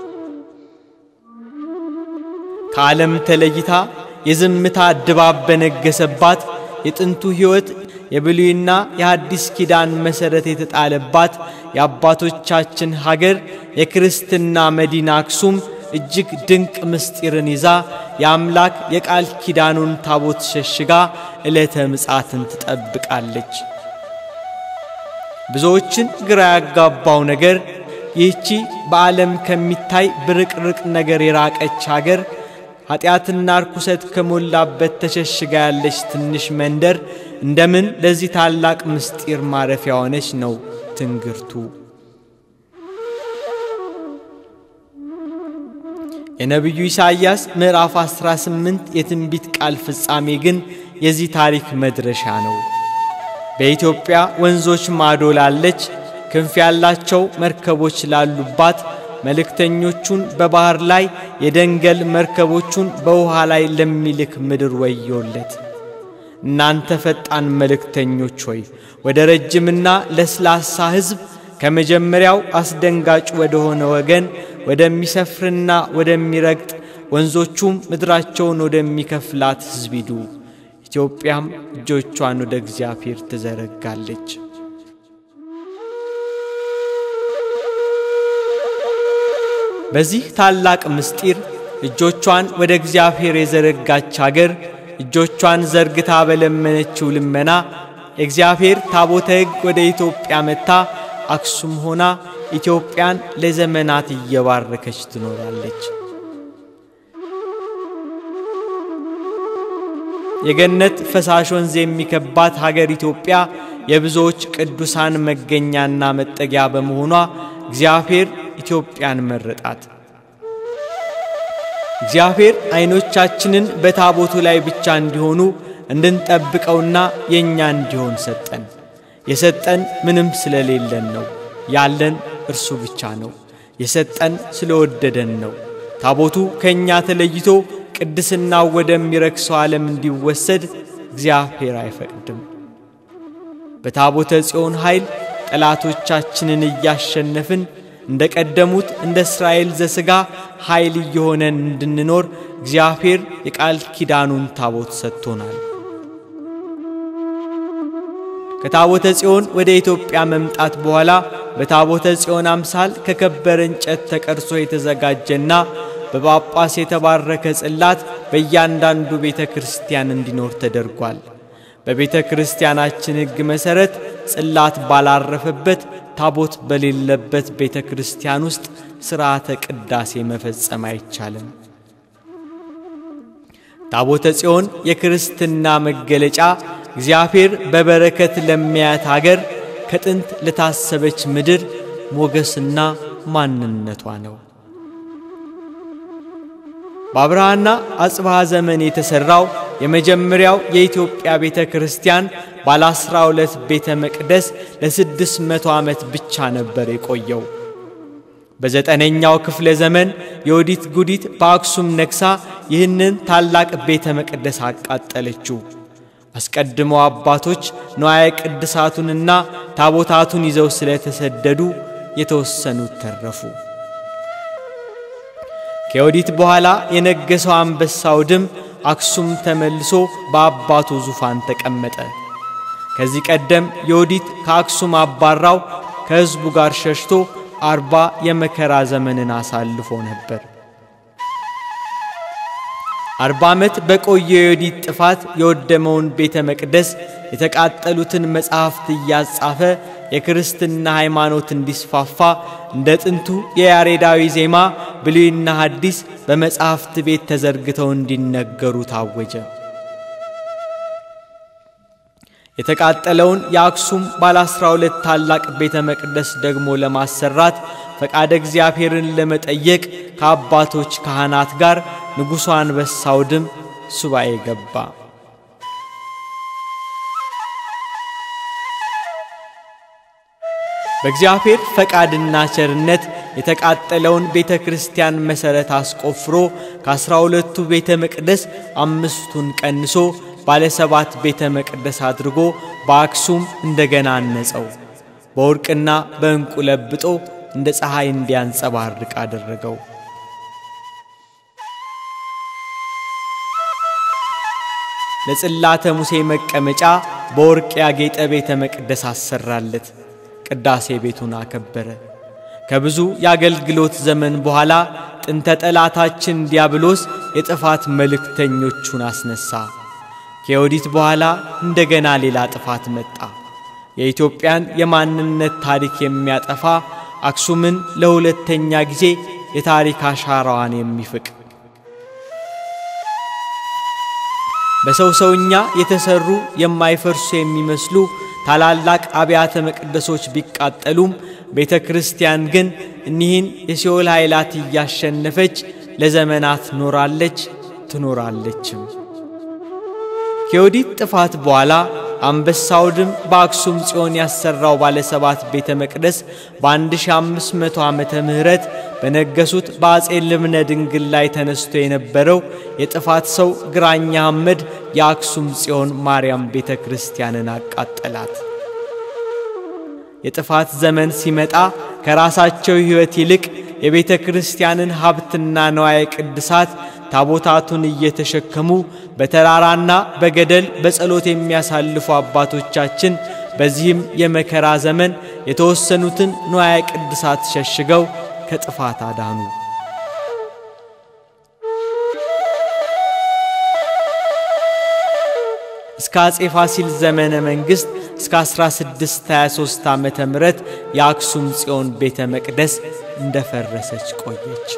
ከዓለም ተለይታ የዝምታ ድባብ በነገሰባት የጥንቱ ሕይወት የብሉይና የሐዲስ ኪዳን መሰረት የተጣለባት የአባቶቻችን ሀገር የክርስትና መዲና አክሱም እጅግ ድንቅ ምስጢርን ይዛ የአምላክ የቃል ኪዳኑን ታቦት ሸሽጋ ዕለተ ምጽአትን ትጠብቃለች። ብዙዎችን ግራ ያጋባው ነገር ይህቺ በዓለም ከሚታይ ብርቅርቅ ነገር የራቀች ሀገር ኃጢአትና ርኩሰት ከሞላበት ተሸሽጋ ያለች ትንሽ መንደር እንደምን ለዚህ ታላቅ ምስጢር ማረፊያ ሆነች ነው ትንግርቱ። የነቢዩ ኢሳይያስ ምዕራፍ አስራ ስምንት የትንቢት ቃል ፍጻሜ ግን የዚህ ታሪክ መድረሻ ነው። በኢትዮጵያ ወንዞች ማዶ ላለች ክንፍ ያላቸው መርከቦች ላሉባት መልእክተኞቹን በባህር ላይ የደንገል መርከቦቹን በውሃ ላይ ለሚልክ ምድር ወዮለት። እናንተ ፈጣን መልእክተኞች ሆይ ወደ ረጅምና ለስላሳ ሕዝብ ከመጀመሪያው አስደንጋጭ ወደ ሆነ ወገን ወደሚሰፍርና ወደሚረግጥ ወንዞቹም ምድራቸውን ወደሚከፍላት ሕዝብ ሂዱ። ኢትዮጵያም እጆቿን ወደ እግዚአብሔር ትዘረጋለች። በዚህ ታላቅ ምስጢር እጆቿን ወደ እግዚአብሔር የዘረጋች ሀገር እጆቿን ዘርግታ በለመነችው ልመና እግዚአብሔር ታቦተ ሕግ ወደ ኢትዮጵያ መታ አክሱም ሆና ኢትዮጵያን ለዘመናት እየባረከች ትኖራለች። የገነት ፈሳሽ ወንዝ የሚከባት ሀገር ኢትዮጵያ የብዙዎች ቅዱሳን መገኛና መጠጊያ በመሆኗ እግዚአብሔር ኢትዮጵያን መረጣት። እግዚአብሔር አይኖቻችንን በታቦቱ ላይ ብቻ እንዲሆኑ እንድንጠብቀውና የኛ እንዲሆን ሰጠን። የሰጠን ምንም ስለሌለን ነው። ያለን እርሱ ብቻ ነው። የሰጠን ስለወደደን ነው። ታቦቱ ከኛ ተለይቶ ቅድስናው ወደሚረክሰው ዓለም እንዲወሰድ እግዚአብሔር አይፈቅድም። በታቦተ ጽዮን ኃይል ጠላቶቻችንን እያሸነፍን እንደቀደሙት እንደ እስራኤል ዘሥጋ ኃይል እየሆነን እንድንኖር እግዚአብሔር የቃል ኪዳኑን ታቦት ሰጥቶናል። ከታቦተ ጽዮን ወደ ኢትዮጵያ መምጣት በኋላ በታቦተ ጽዮን አምሳል ከከበረ እንጨት ተቀርጾ የተዘጋጀና በጳጳስ የተባረከ ጽላት በእያንዳንዱ ቤተ ክርስቲያን እንዲኖር ተደርጓል። በቤተ ክርስቲያናችን ሕግ መሠረት ጽላት ባላረፈበት ታቦት በሌለበት ቤተ ክርስቲያን ውስጥ ሥርዓተ ቅዳሴ መፈጸም አይቻልም። ታቦተ ጽዮን የክርስትና መገለጫ እግዚአብሔር በበረከት ለሚያያት ሀገር ከጥንት ለታሰበች ምድር ሞገስና ማንነቷ ነው። በአብርሃና አጽብሃ ዘመን የተሰራው የመጀመሪያው የኢትዮጵያ ቤተ ክርስቲያን ባለ አስራ ሁለት ቤተ መቅደስ ለስድስት መቶ ዓመት ብቻ ነበር የቆየው። በዘጠነኛው ክፍለ ዘመን የወዲት ጉዲት በአክሱም ነግሳ ይህንን ታላቅ ቤተ መቅደስ አቃጠለችው። አስቀድመው አባቶች ንዋየ ቅድሳቱንና ታቦታቱን ይዘው ስለተሰደዱ የተወሰኑት ተረፉ። ከወዲት በኋላ የነገሰው አንበሳው ድም አክሱም ተመልሶ በአባቱ ዙፋን ተቀመጠ። ከዚህ ቀደም የወዲት ከአክሱም አባራው ከሕዝቡ ጋር ሸሽቶ አርባ የመከራ ዘመንን አሳልፎ ነበር። አርባ ዓመት በቆየው የወዲት ጥፋት የወደመውን ቤተ መቅደስ የተቃጠሉትን መጻሕፍት እያጻፈ የክርስትና ሃይማኖት እንዲስፋፋ እንደ ጥንቱ የያሬዳዊ ዜማ ብሉይና ሐዲስ በመጻሕፍት ቤት ተዘርግተው እንዲነገሩ ታወጀ። የተቃጠለውን የአክሱም ባለ አስራ ሁለት ታላቅ ቤተ መቅደስ ደግሞ ለማሰራት ፈቃደ እግዚአብሔርን ለመጠየቅ ከአባቶች ካህናት ጋር ንጉሡ አንበሳው ድም ሱባኤ ገባ። በእግዚአብሔር ፈቃድና ቸርነት የተቃጠለውን ቤተ ክርስቲያን መሠረት አስቆፍሮ ከአስራ ሁለቱ ቤተ መቅደስ አምስቱን ቀንሶ ባለ ሰባት ቤተ መቅደስ አድርጎ በአክሱም እንደገና አነጸው። በወርቅና በእንቁ ለብጦ እንደ ፀሐይ እንዲያንጸባርቅ አደረገው። ለጽላተ ሙሴ መቀመጫ በወርቅ ያጌጠ ቤተ መቅደስ አሰራለት። ቅዳሴ ቤቱን አከበረ። ከብዙ የአገልግሎት ዘመን በኋላ ጥንተ ጠላታችን ዲያብሎስ የጥፋት መልእክተኞቹን አስነሳ። ከወዲት በኋላ እንደገና ሌላ ጥፋት መጣ። የኢትዮጵያን የማንነት ታሪክ የሚያጠፋ አክሱምን ለሁለተኛ ጊዜ የታሪክ አሻራዋን የሚፍቅ በሰው ሰውኛ የተሰሩ የማይፈርሱ የሚመስሉ ታላላቅ አብያተ መቅደሶች ቢቃጠሉም ቤተ ክርስቲያን ግን እኒህን የሲኦል ኃይላት እያሸነፈች ለዘመናት ኖራለች ትኖራለችም። ከወዲት ጥፋት በኋላ አንበሳው ድም በአክሱም ጽዮን ያሰራው ባለ ሰባት ቤተ መቅደስ በ1500 ዓመተ ምህረት በነገሱት በአጼ ልብነ ድንግል ላይ ተነስቶ የነበረው የጥፋት ሰው ግራኛ አህመድ የአክሱም ጽዮን ማርያም ቤተ ክርስቲያንን አቃጠላት። የጥፋት ዘመን ሲመጣ ከራሳቸው ሕይወት ይልቅ የቤተ ክርስቲያንን ሀብትና ነዋየ ቅድሳት ታቦታቱን እየተሸከሙ በተራራና በገደል በጸሎት የሚያሳልፉ አባቶቻችን በዚህም የመከራ ዘመን የተወሰኑትን ነዋየ ቅድሳት ሸሽገው ከጥፋት አዳኑ። እስከ አጼ ፋሲል ዘመነ መንግስት እስከ አስራ ስድስት ሃያ ሶስት ዓመተ ምህረት የአክሱም ጽዮን ቤተ መቅደስ እንደፈረሰች ቆየች።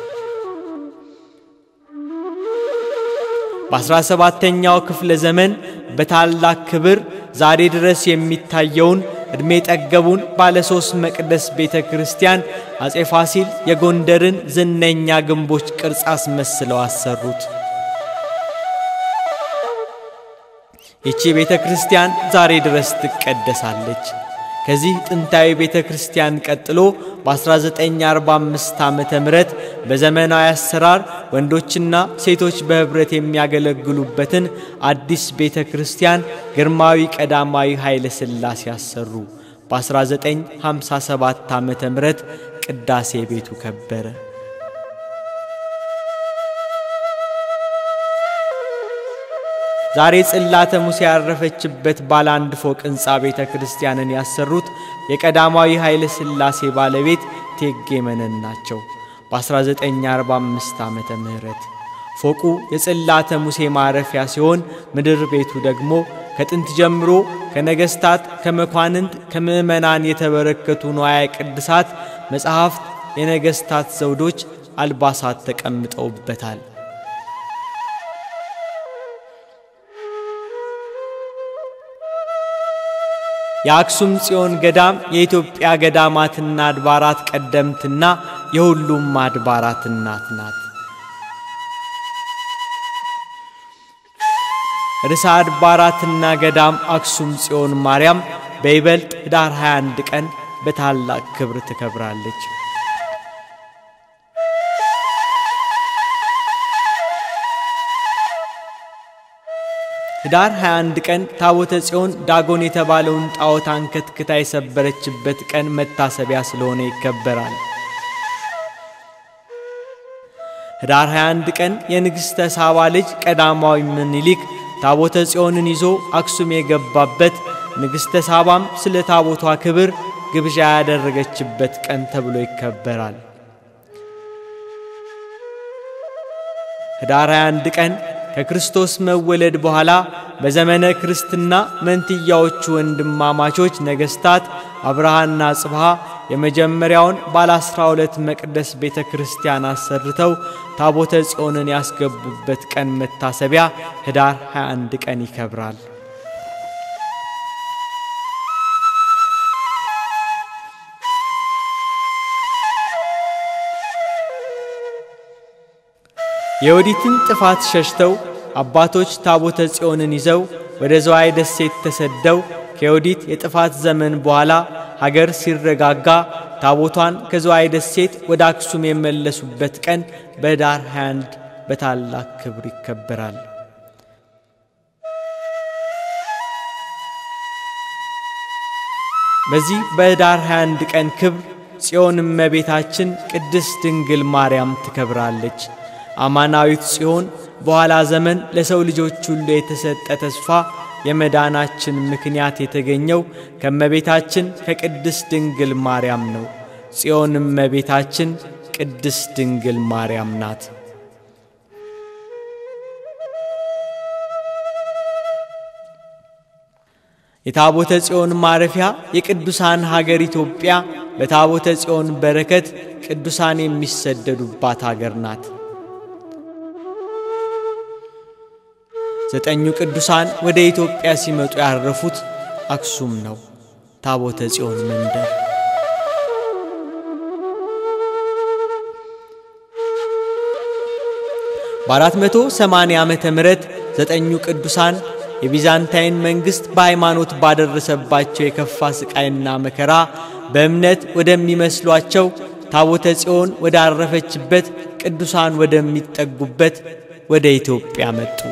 በ17ኛው ክፍለ ዘመን በታላቅ ክብር ዛሬ ድረስ የሚታየውን እድሜ ጠገቡን ባለ ሶስት መቅደስ ቤተ ክርስቲያን አጼ ፋሲል የጎንደርን ዝነኛ ግንቦች ቅርጽ አስመስለው አሰሩት። ይቺ ቤተ ክርስቲያን ዛሬ ድረስ ትቀደሳለች። ከዚህ ጥንታዊ ቤተ ክርስቲያን ቀጥሎ በ1945 ዓመተ ምህረት በዘመናዊ አሰራር ወንዶችና ሴቶች በህብረት የሚያገለግሉበትን አዲስ ቤተ ክርስቲያን ግርማዊ ቀዳማዊ ኃይለ ሥላሴ ያሰሩ። በ1957 ዓመተ ምህረት ቅዳሴ ቤቱ ከበረ። ዛሬ ጽላተ ሙሴ ያረፈችበት ባለ አንድ ፎቅ ህንጻ ቤተ ክርስቲያንን ያሰሩት የቀዳማዊ ኃይለ ሥላሴ ባለቤት እቴጌ መነን ናቸው። በ1945 ዓመተ ምህረት ፎቁ የጽላተ ሙሴ ማረፊያ ሲሆን ምድር ቤቱ ደግሞ ከጥንት ጀምሮ ከነገስታት ከመኳንንት ከምእመናን የተበረከቱ ንዋየ ቅድሳት መጻሕፍት የነገስታት ዘውዶች አልባሳት ተቀምጠውበታል። የአክሱም ጽዮን ገዳም የኢትዮጵያ ገዳማትና አድባራት ቀደምትና የሁሉም አድባራት እናት ናት። ርዕሰ አድባራትና ገዳም አክሱም ጽዮን ማርያም በይበልጥ ኅዳር ሃያ አንድ ቀን በታላቅ ክብር ትከብራለች። ኅዳር ሃያ አንድ ቀን ታቦተ ጽዮን ዳጎን የተባለውን ጣዖት አንከትክታ የሰበረችበት ቀን መታሰቢያ ስለሆነ ይከበራል። ኅዳር ሃያ አንድ ቀን የንግሥተ ሳባ ልጅ ቀዳማዊ ምኒልክ ታቦተ ጽዮንን ይዞ አክሱም የገባበት ንግሥተ ሳባም ስለ ታቦቷ ክብር ግብዣ ያደረገችበት ቀን ተብሎ ይከበራል። ኅዳር ሃያ አንድ ቀን ከክርስቶስ መወለድ በኋላ በዘመነ ክርስትና መንትያዎቹ ወንድማማቾች ነገስታት አብርሃና ጽብሃ የመጀመሪያውን ባለ አስራ ሁለት መቅደስ ቤተ ክርስቲያን አሰርተው ታቦተ ጽዮንን ያስገቡበት ቀን መታሰቢያ ኅዳር ሃያ አንድ ቀን ይከብራል። የወዲትን ጥፋት ሸሽተው አባቶች ታቦተ ጽዮንን ይዘው ወደ ዘዋይ ደሴት ተሰደው ከወዲት የጥፋት ዘመን በኋላ ሀገር ሲረጋጋ ታቦቷን ከዘዋይ ደሴት ወደ አክሱም የመለሱበት ቀን በኅዳር ሃያ አንድ በታላቅ ክብር ይከበራል። በዚህ በኅዳር ሃያ አንድ ቀን ክብር ጽዮን እመቤታችን ቅድስት ድንግል ማርያም ትከብራለች። አማናዊት ጽዮን በኋላ ዘመን ለሰው ልጆች ሁሉ የተሰጠ ተስፋ የመዳናችን ምክንያት የተገኘው ከመቤታችን ከቅድስት ድንግል ማርያም ነው። ጽዮን እመቤታችን ቅድስት ድንግል ማርያም ናት። የታቦተ ጽዮን ማረፊያ የቅዱሳን ሀገር ኢትዮጵያ በታቦተ ጽዮን በረከት ቅዱሳን የሚሰደዱባት ሀገር ናት። ዘጠኙ ቅዱሳን ወደ ኢትዮጵያ ሲመጡ ያረፉት አክሱም ነው። ታቦተ ጽዮን መንደር በአራት መቶ ሰማንያ ዓመተ ምህረት ዘጠኙ ቅዱሳን የቢዛንታይን መንግስት በሃይማኖት ባደረሰባቸው የከፋ ስቃይና መከራ በእምነት ወደሚመስሏቸው ታቦተ ጽዮን ወዳረፈችበት ቅዱሳን ወደሚጠጉበት ወደ ኢትዮጵያ መጡ።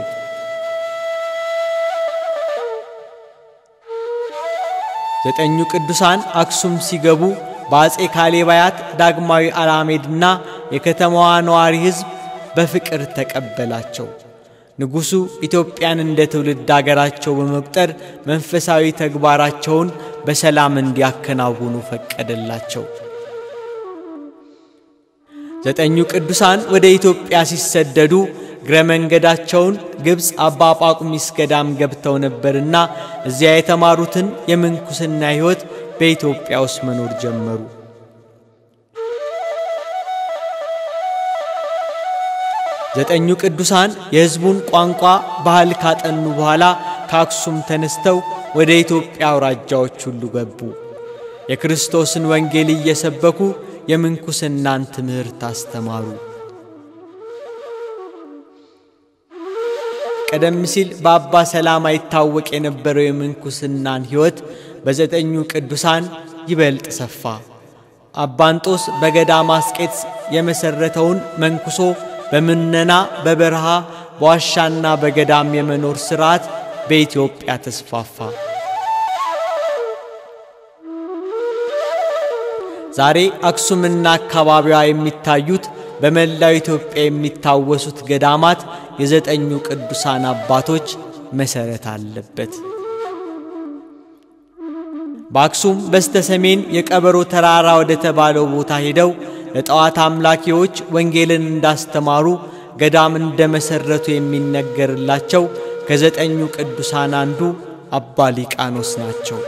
ዘጠኙ ቅዱሳን አክሱም ሲገቡ በአጼ ካሌባያት ዳግማዊ አላሜድና የከተማዋ ነዋሪ ሕዝብ በፍቅር ተቀበላቸው። ንጉሱ ኢትዮጵያን እንደ ትውልድ አገራቸው በመቁጠር መንፈሳዊ ተግባራቸውን በሰላም እንዲያከናውኑ ፈቀደላቸው። ዘጠኙ ቅዱሳን ወደ ኢትዮጵያ ሲሰደዱ እግረ መንገዳቸውን ግብጽ አባ ጳቁሚስ ገዳም ገብተው ነበርና እዚያ የተማሩትን የምንኩስና ሕይወት በኢትዮጵያ ውስጥ መኖር ጀመሩ። ዘጠኙ ቅዱሳን የሕዝቡን ቋንቋ ባህል ካጠኑ በኋላ ከአክሱም ተነስተው ወደ ኢትዮጵያ አውራጃዎች ሁሉ ገቡ። የክርስቶስን ወንጌል እየሰበኩ የምንኩስናን ትምህርት አስተማሩ። ቀደም ሲል በአባ ሰላማ ይታወቅ የነበረው የምንኩስናን ሕይወት በዘጠኙ ቅዱሳን ይበልጥ ሰፋ። አባንጦስ በገዳመ አስቄጥስ የመሰረተውን መንኩሶ በምነና በበረሃ በዋሻና በገዳም የመኖር ሥርዓት በኢትዮጵያ ተስፋፋ። ዛሬ አክሱምና አካባቢዋ የሚታዩት በመላው ኢትዮጵያ የሚታወሱት ገዳማት የዘጠኙ ቅዱሳን አባቶች መሰረት አለበት። በአክሱም በስተሰሜን የቀበሮ ተራራ ወደ ተባለው ቦታ ሄደው ለጣዖት አምላኪዎች ወንጌልን እንዳስተማሩ ገዳም እንደመሰረቱ የሚነገርላቸው ከዘጠኙ ቅዱሳን አንዱ አባ ሊቃኖስ ናቸው።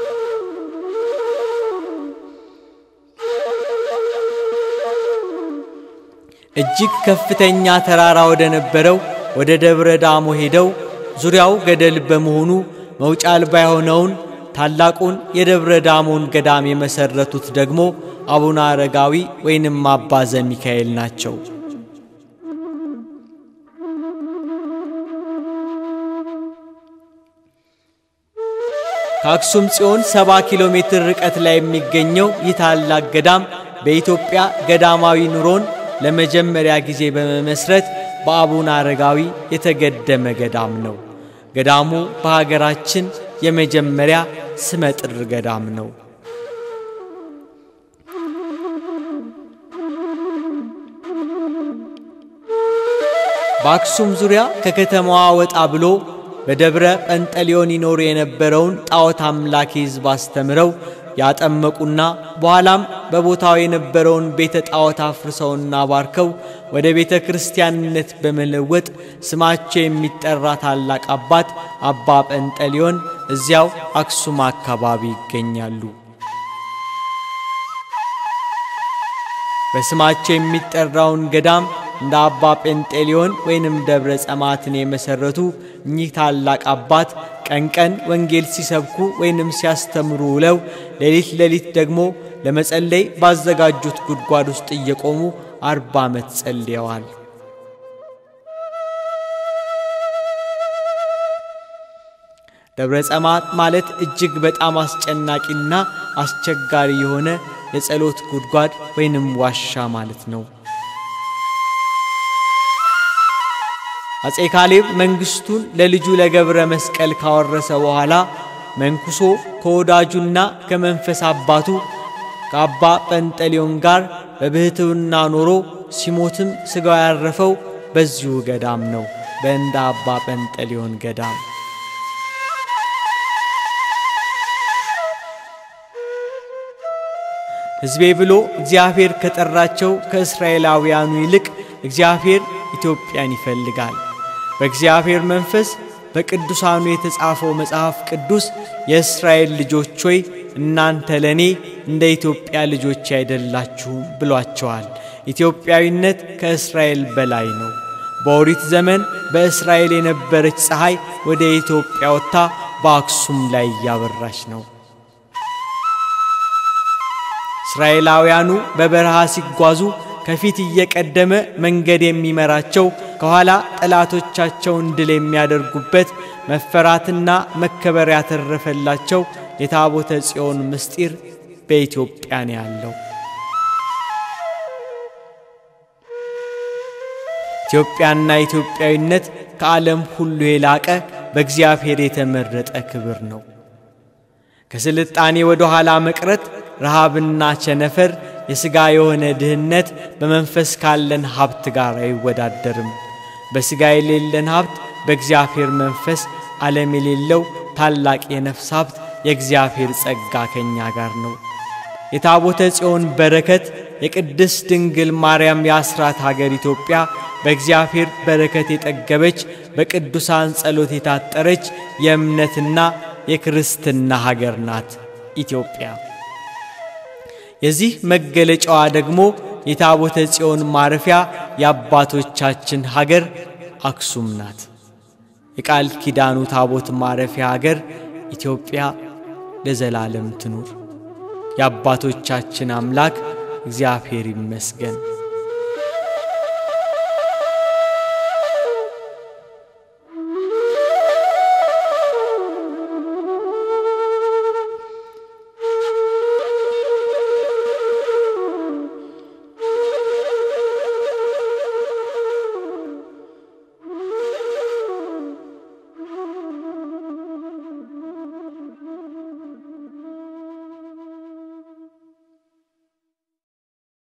እጅግ ከፍተኛ ተራራ ወደ ነበረው ወደ ደብረ ዳሞ ሄደው ዙሪያው ገደል በመሆኑ መውጫ አልባ የሆነውን ታላቁን የደብረ ዳሞን ገዳም የመሰረቱት ደግሞ አቡነ አረጋዊ ወይንም አባ ዘሚካኤል ናቸው። ከአክሱም ጽዮን ሰባ ኪሎ ሜትር ርቀት ላይ የሚገኘው ይህ ታላቅ ገዳም በኢትዮጵያ ገዳማዊ ኑሮን ለመጀመሪያ ጊዜ በመመስረት በአቡነ አረጋዊ የተገደመ ገዳም ነው። ገዳሙ በሀገራችን የመጀመሪያ ስመጥር ገዳም ነው። በአክሱም ዙሪያ ከከተማዋ ወጣ ብሎ በደብረ ጰንጠሌዎን ይኖር የነበረውን ጣዖት አምላኪ ሕዝብ አስተምረው ያጠመቁና በኋላም በቦታው የነበረውን ቤተ ጣዖት አፍርሰውና ባርከው ወደ ቤተ ክርስቲያንነት በመለወጥ ስማቸው የሚጠራ ታላቅ አባት አባ ጰንጠሌዎን እዚያው አክሱም አካባቢ ይገኛሉ። በስማቸው የሚጠራውን ገዳም እንደ አባ ጰንጠሌዎን ወይንም ደብረ ጸማትን የመሰረቱ እኚህ ታላቅ አባት ቀን ቀን ወንጌል ሲሰብኩ ወይንም ሲያስተምሩ ውለው ሌሊት ሌሊት ደግሞ ለመጸለይ ባዘጋጁት ጉድጓድ ውስጥ እየቆሙ አርባ ዓመት ጸልየዋል። ደብረ ጸማት ማለት እጅግ በጣም አስጨናቂና አስቸጋሪ የሆነ የጸሎት ጉድጓድ ወይንም ዋሻ ማለት ነው። አጼ ካሌብ መንግስቱን ለልጁ ለገብረ መስቀል ካወረሰ በኋላ መንኩሶ ከወዳጁና ከመንፈስ አባቱ ከአባ ጰንጠሌዎን ጋር በብህትውና ኖሮ ሲሞትም ስጋው ያረፈው በዚሁ ገዳም ነው፣ በእንደ አባ ጰንጠሌዎን ገዳም። ሕዝቤ ብሎ እግዚአብሔር ከጠራቸው ከእስራኤላውያኑ ይልቅ እግዚአብሔር ኢትዮጵያን ይፈልጋል። በእግዚአብሔር መንፈስ በቅዱሳኑ የተጻፈው መጽሐፍ ቅዱስ የእስራኤል ልጆች ሆይ እናንተ ለኔ እንደ ኢትዮጵያ ልጆች አይደላችሁም ብሏቸዋል። ኢትዮጵያዊነት ከእስራኤል በላይ ነው። በኦሪት ዘመን በእስራኤል የነበረች ፀሐይ ወደ ኢትዮጵያ ወጥታ በአክሱም ላይ ያበራች ነው። እስራኤላውያኑ በበረሃ ሲጓዙ ከፊት እየቀደመ መንገድ የሚመራቸው ከኋላ ጠላቶቻቸውን ድል የሚያደርጉበት መፈራትና መከበር ያተረፈላቸው የታቦተ ጽዮን ምስጢር በኢትዮጵያ ነው ያለው። ኢትዮጵያና ኢትዮጵያዊነት ከዓለም ሁሉ የላቀ በእግዚአብሔር የተመረጠ ክብር ነው። ከስልጣኔ ወደ ኋላ መቅረት፣ ረሃብና ቸነፈር፣ የሥጋ የሆነ ድህነት በመንፈስ ካለን ሀብት ጋር አይወዳደርም። በሥጋ የሌለን ሀብት በእግዚአብሔር መንፈስ ዓለም የሌለው ታላቅ የነፍስ ሀብት የእግዚአብሔር ጸጋ ከኛ ጋር ነው። የታቦተ ጽዮን በረከት የቅድስት ድንግል ማርያም የአስራት ሀገር ኢትዮጵያ በእግዚአብሔር በረከት የጠገበች በቅዱሳን ጸሎት የታጠረች የእምነትና የክርስትና ሀገር ናት ኢትዮጵያ። የዚህ መገለጫዋ ደግሞ የታቦተ ጽዮን ማረፊያ የአባቶቻችን ሀገር አክሱም ናት። የቃል ኪዳኑ ታቦት ማረፊያ ሀገር ኢትዮጵያ ለዘላለም ትኑር። የአባቶቻችን አምላክ እግዚአብሔር ይመስገን።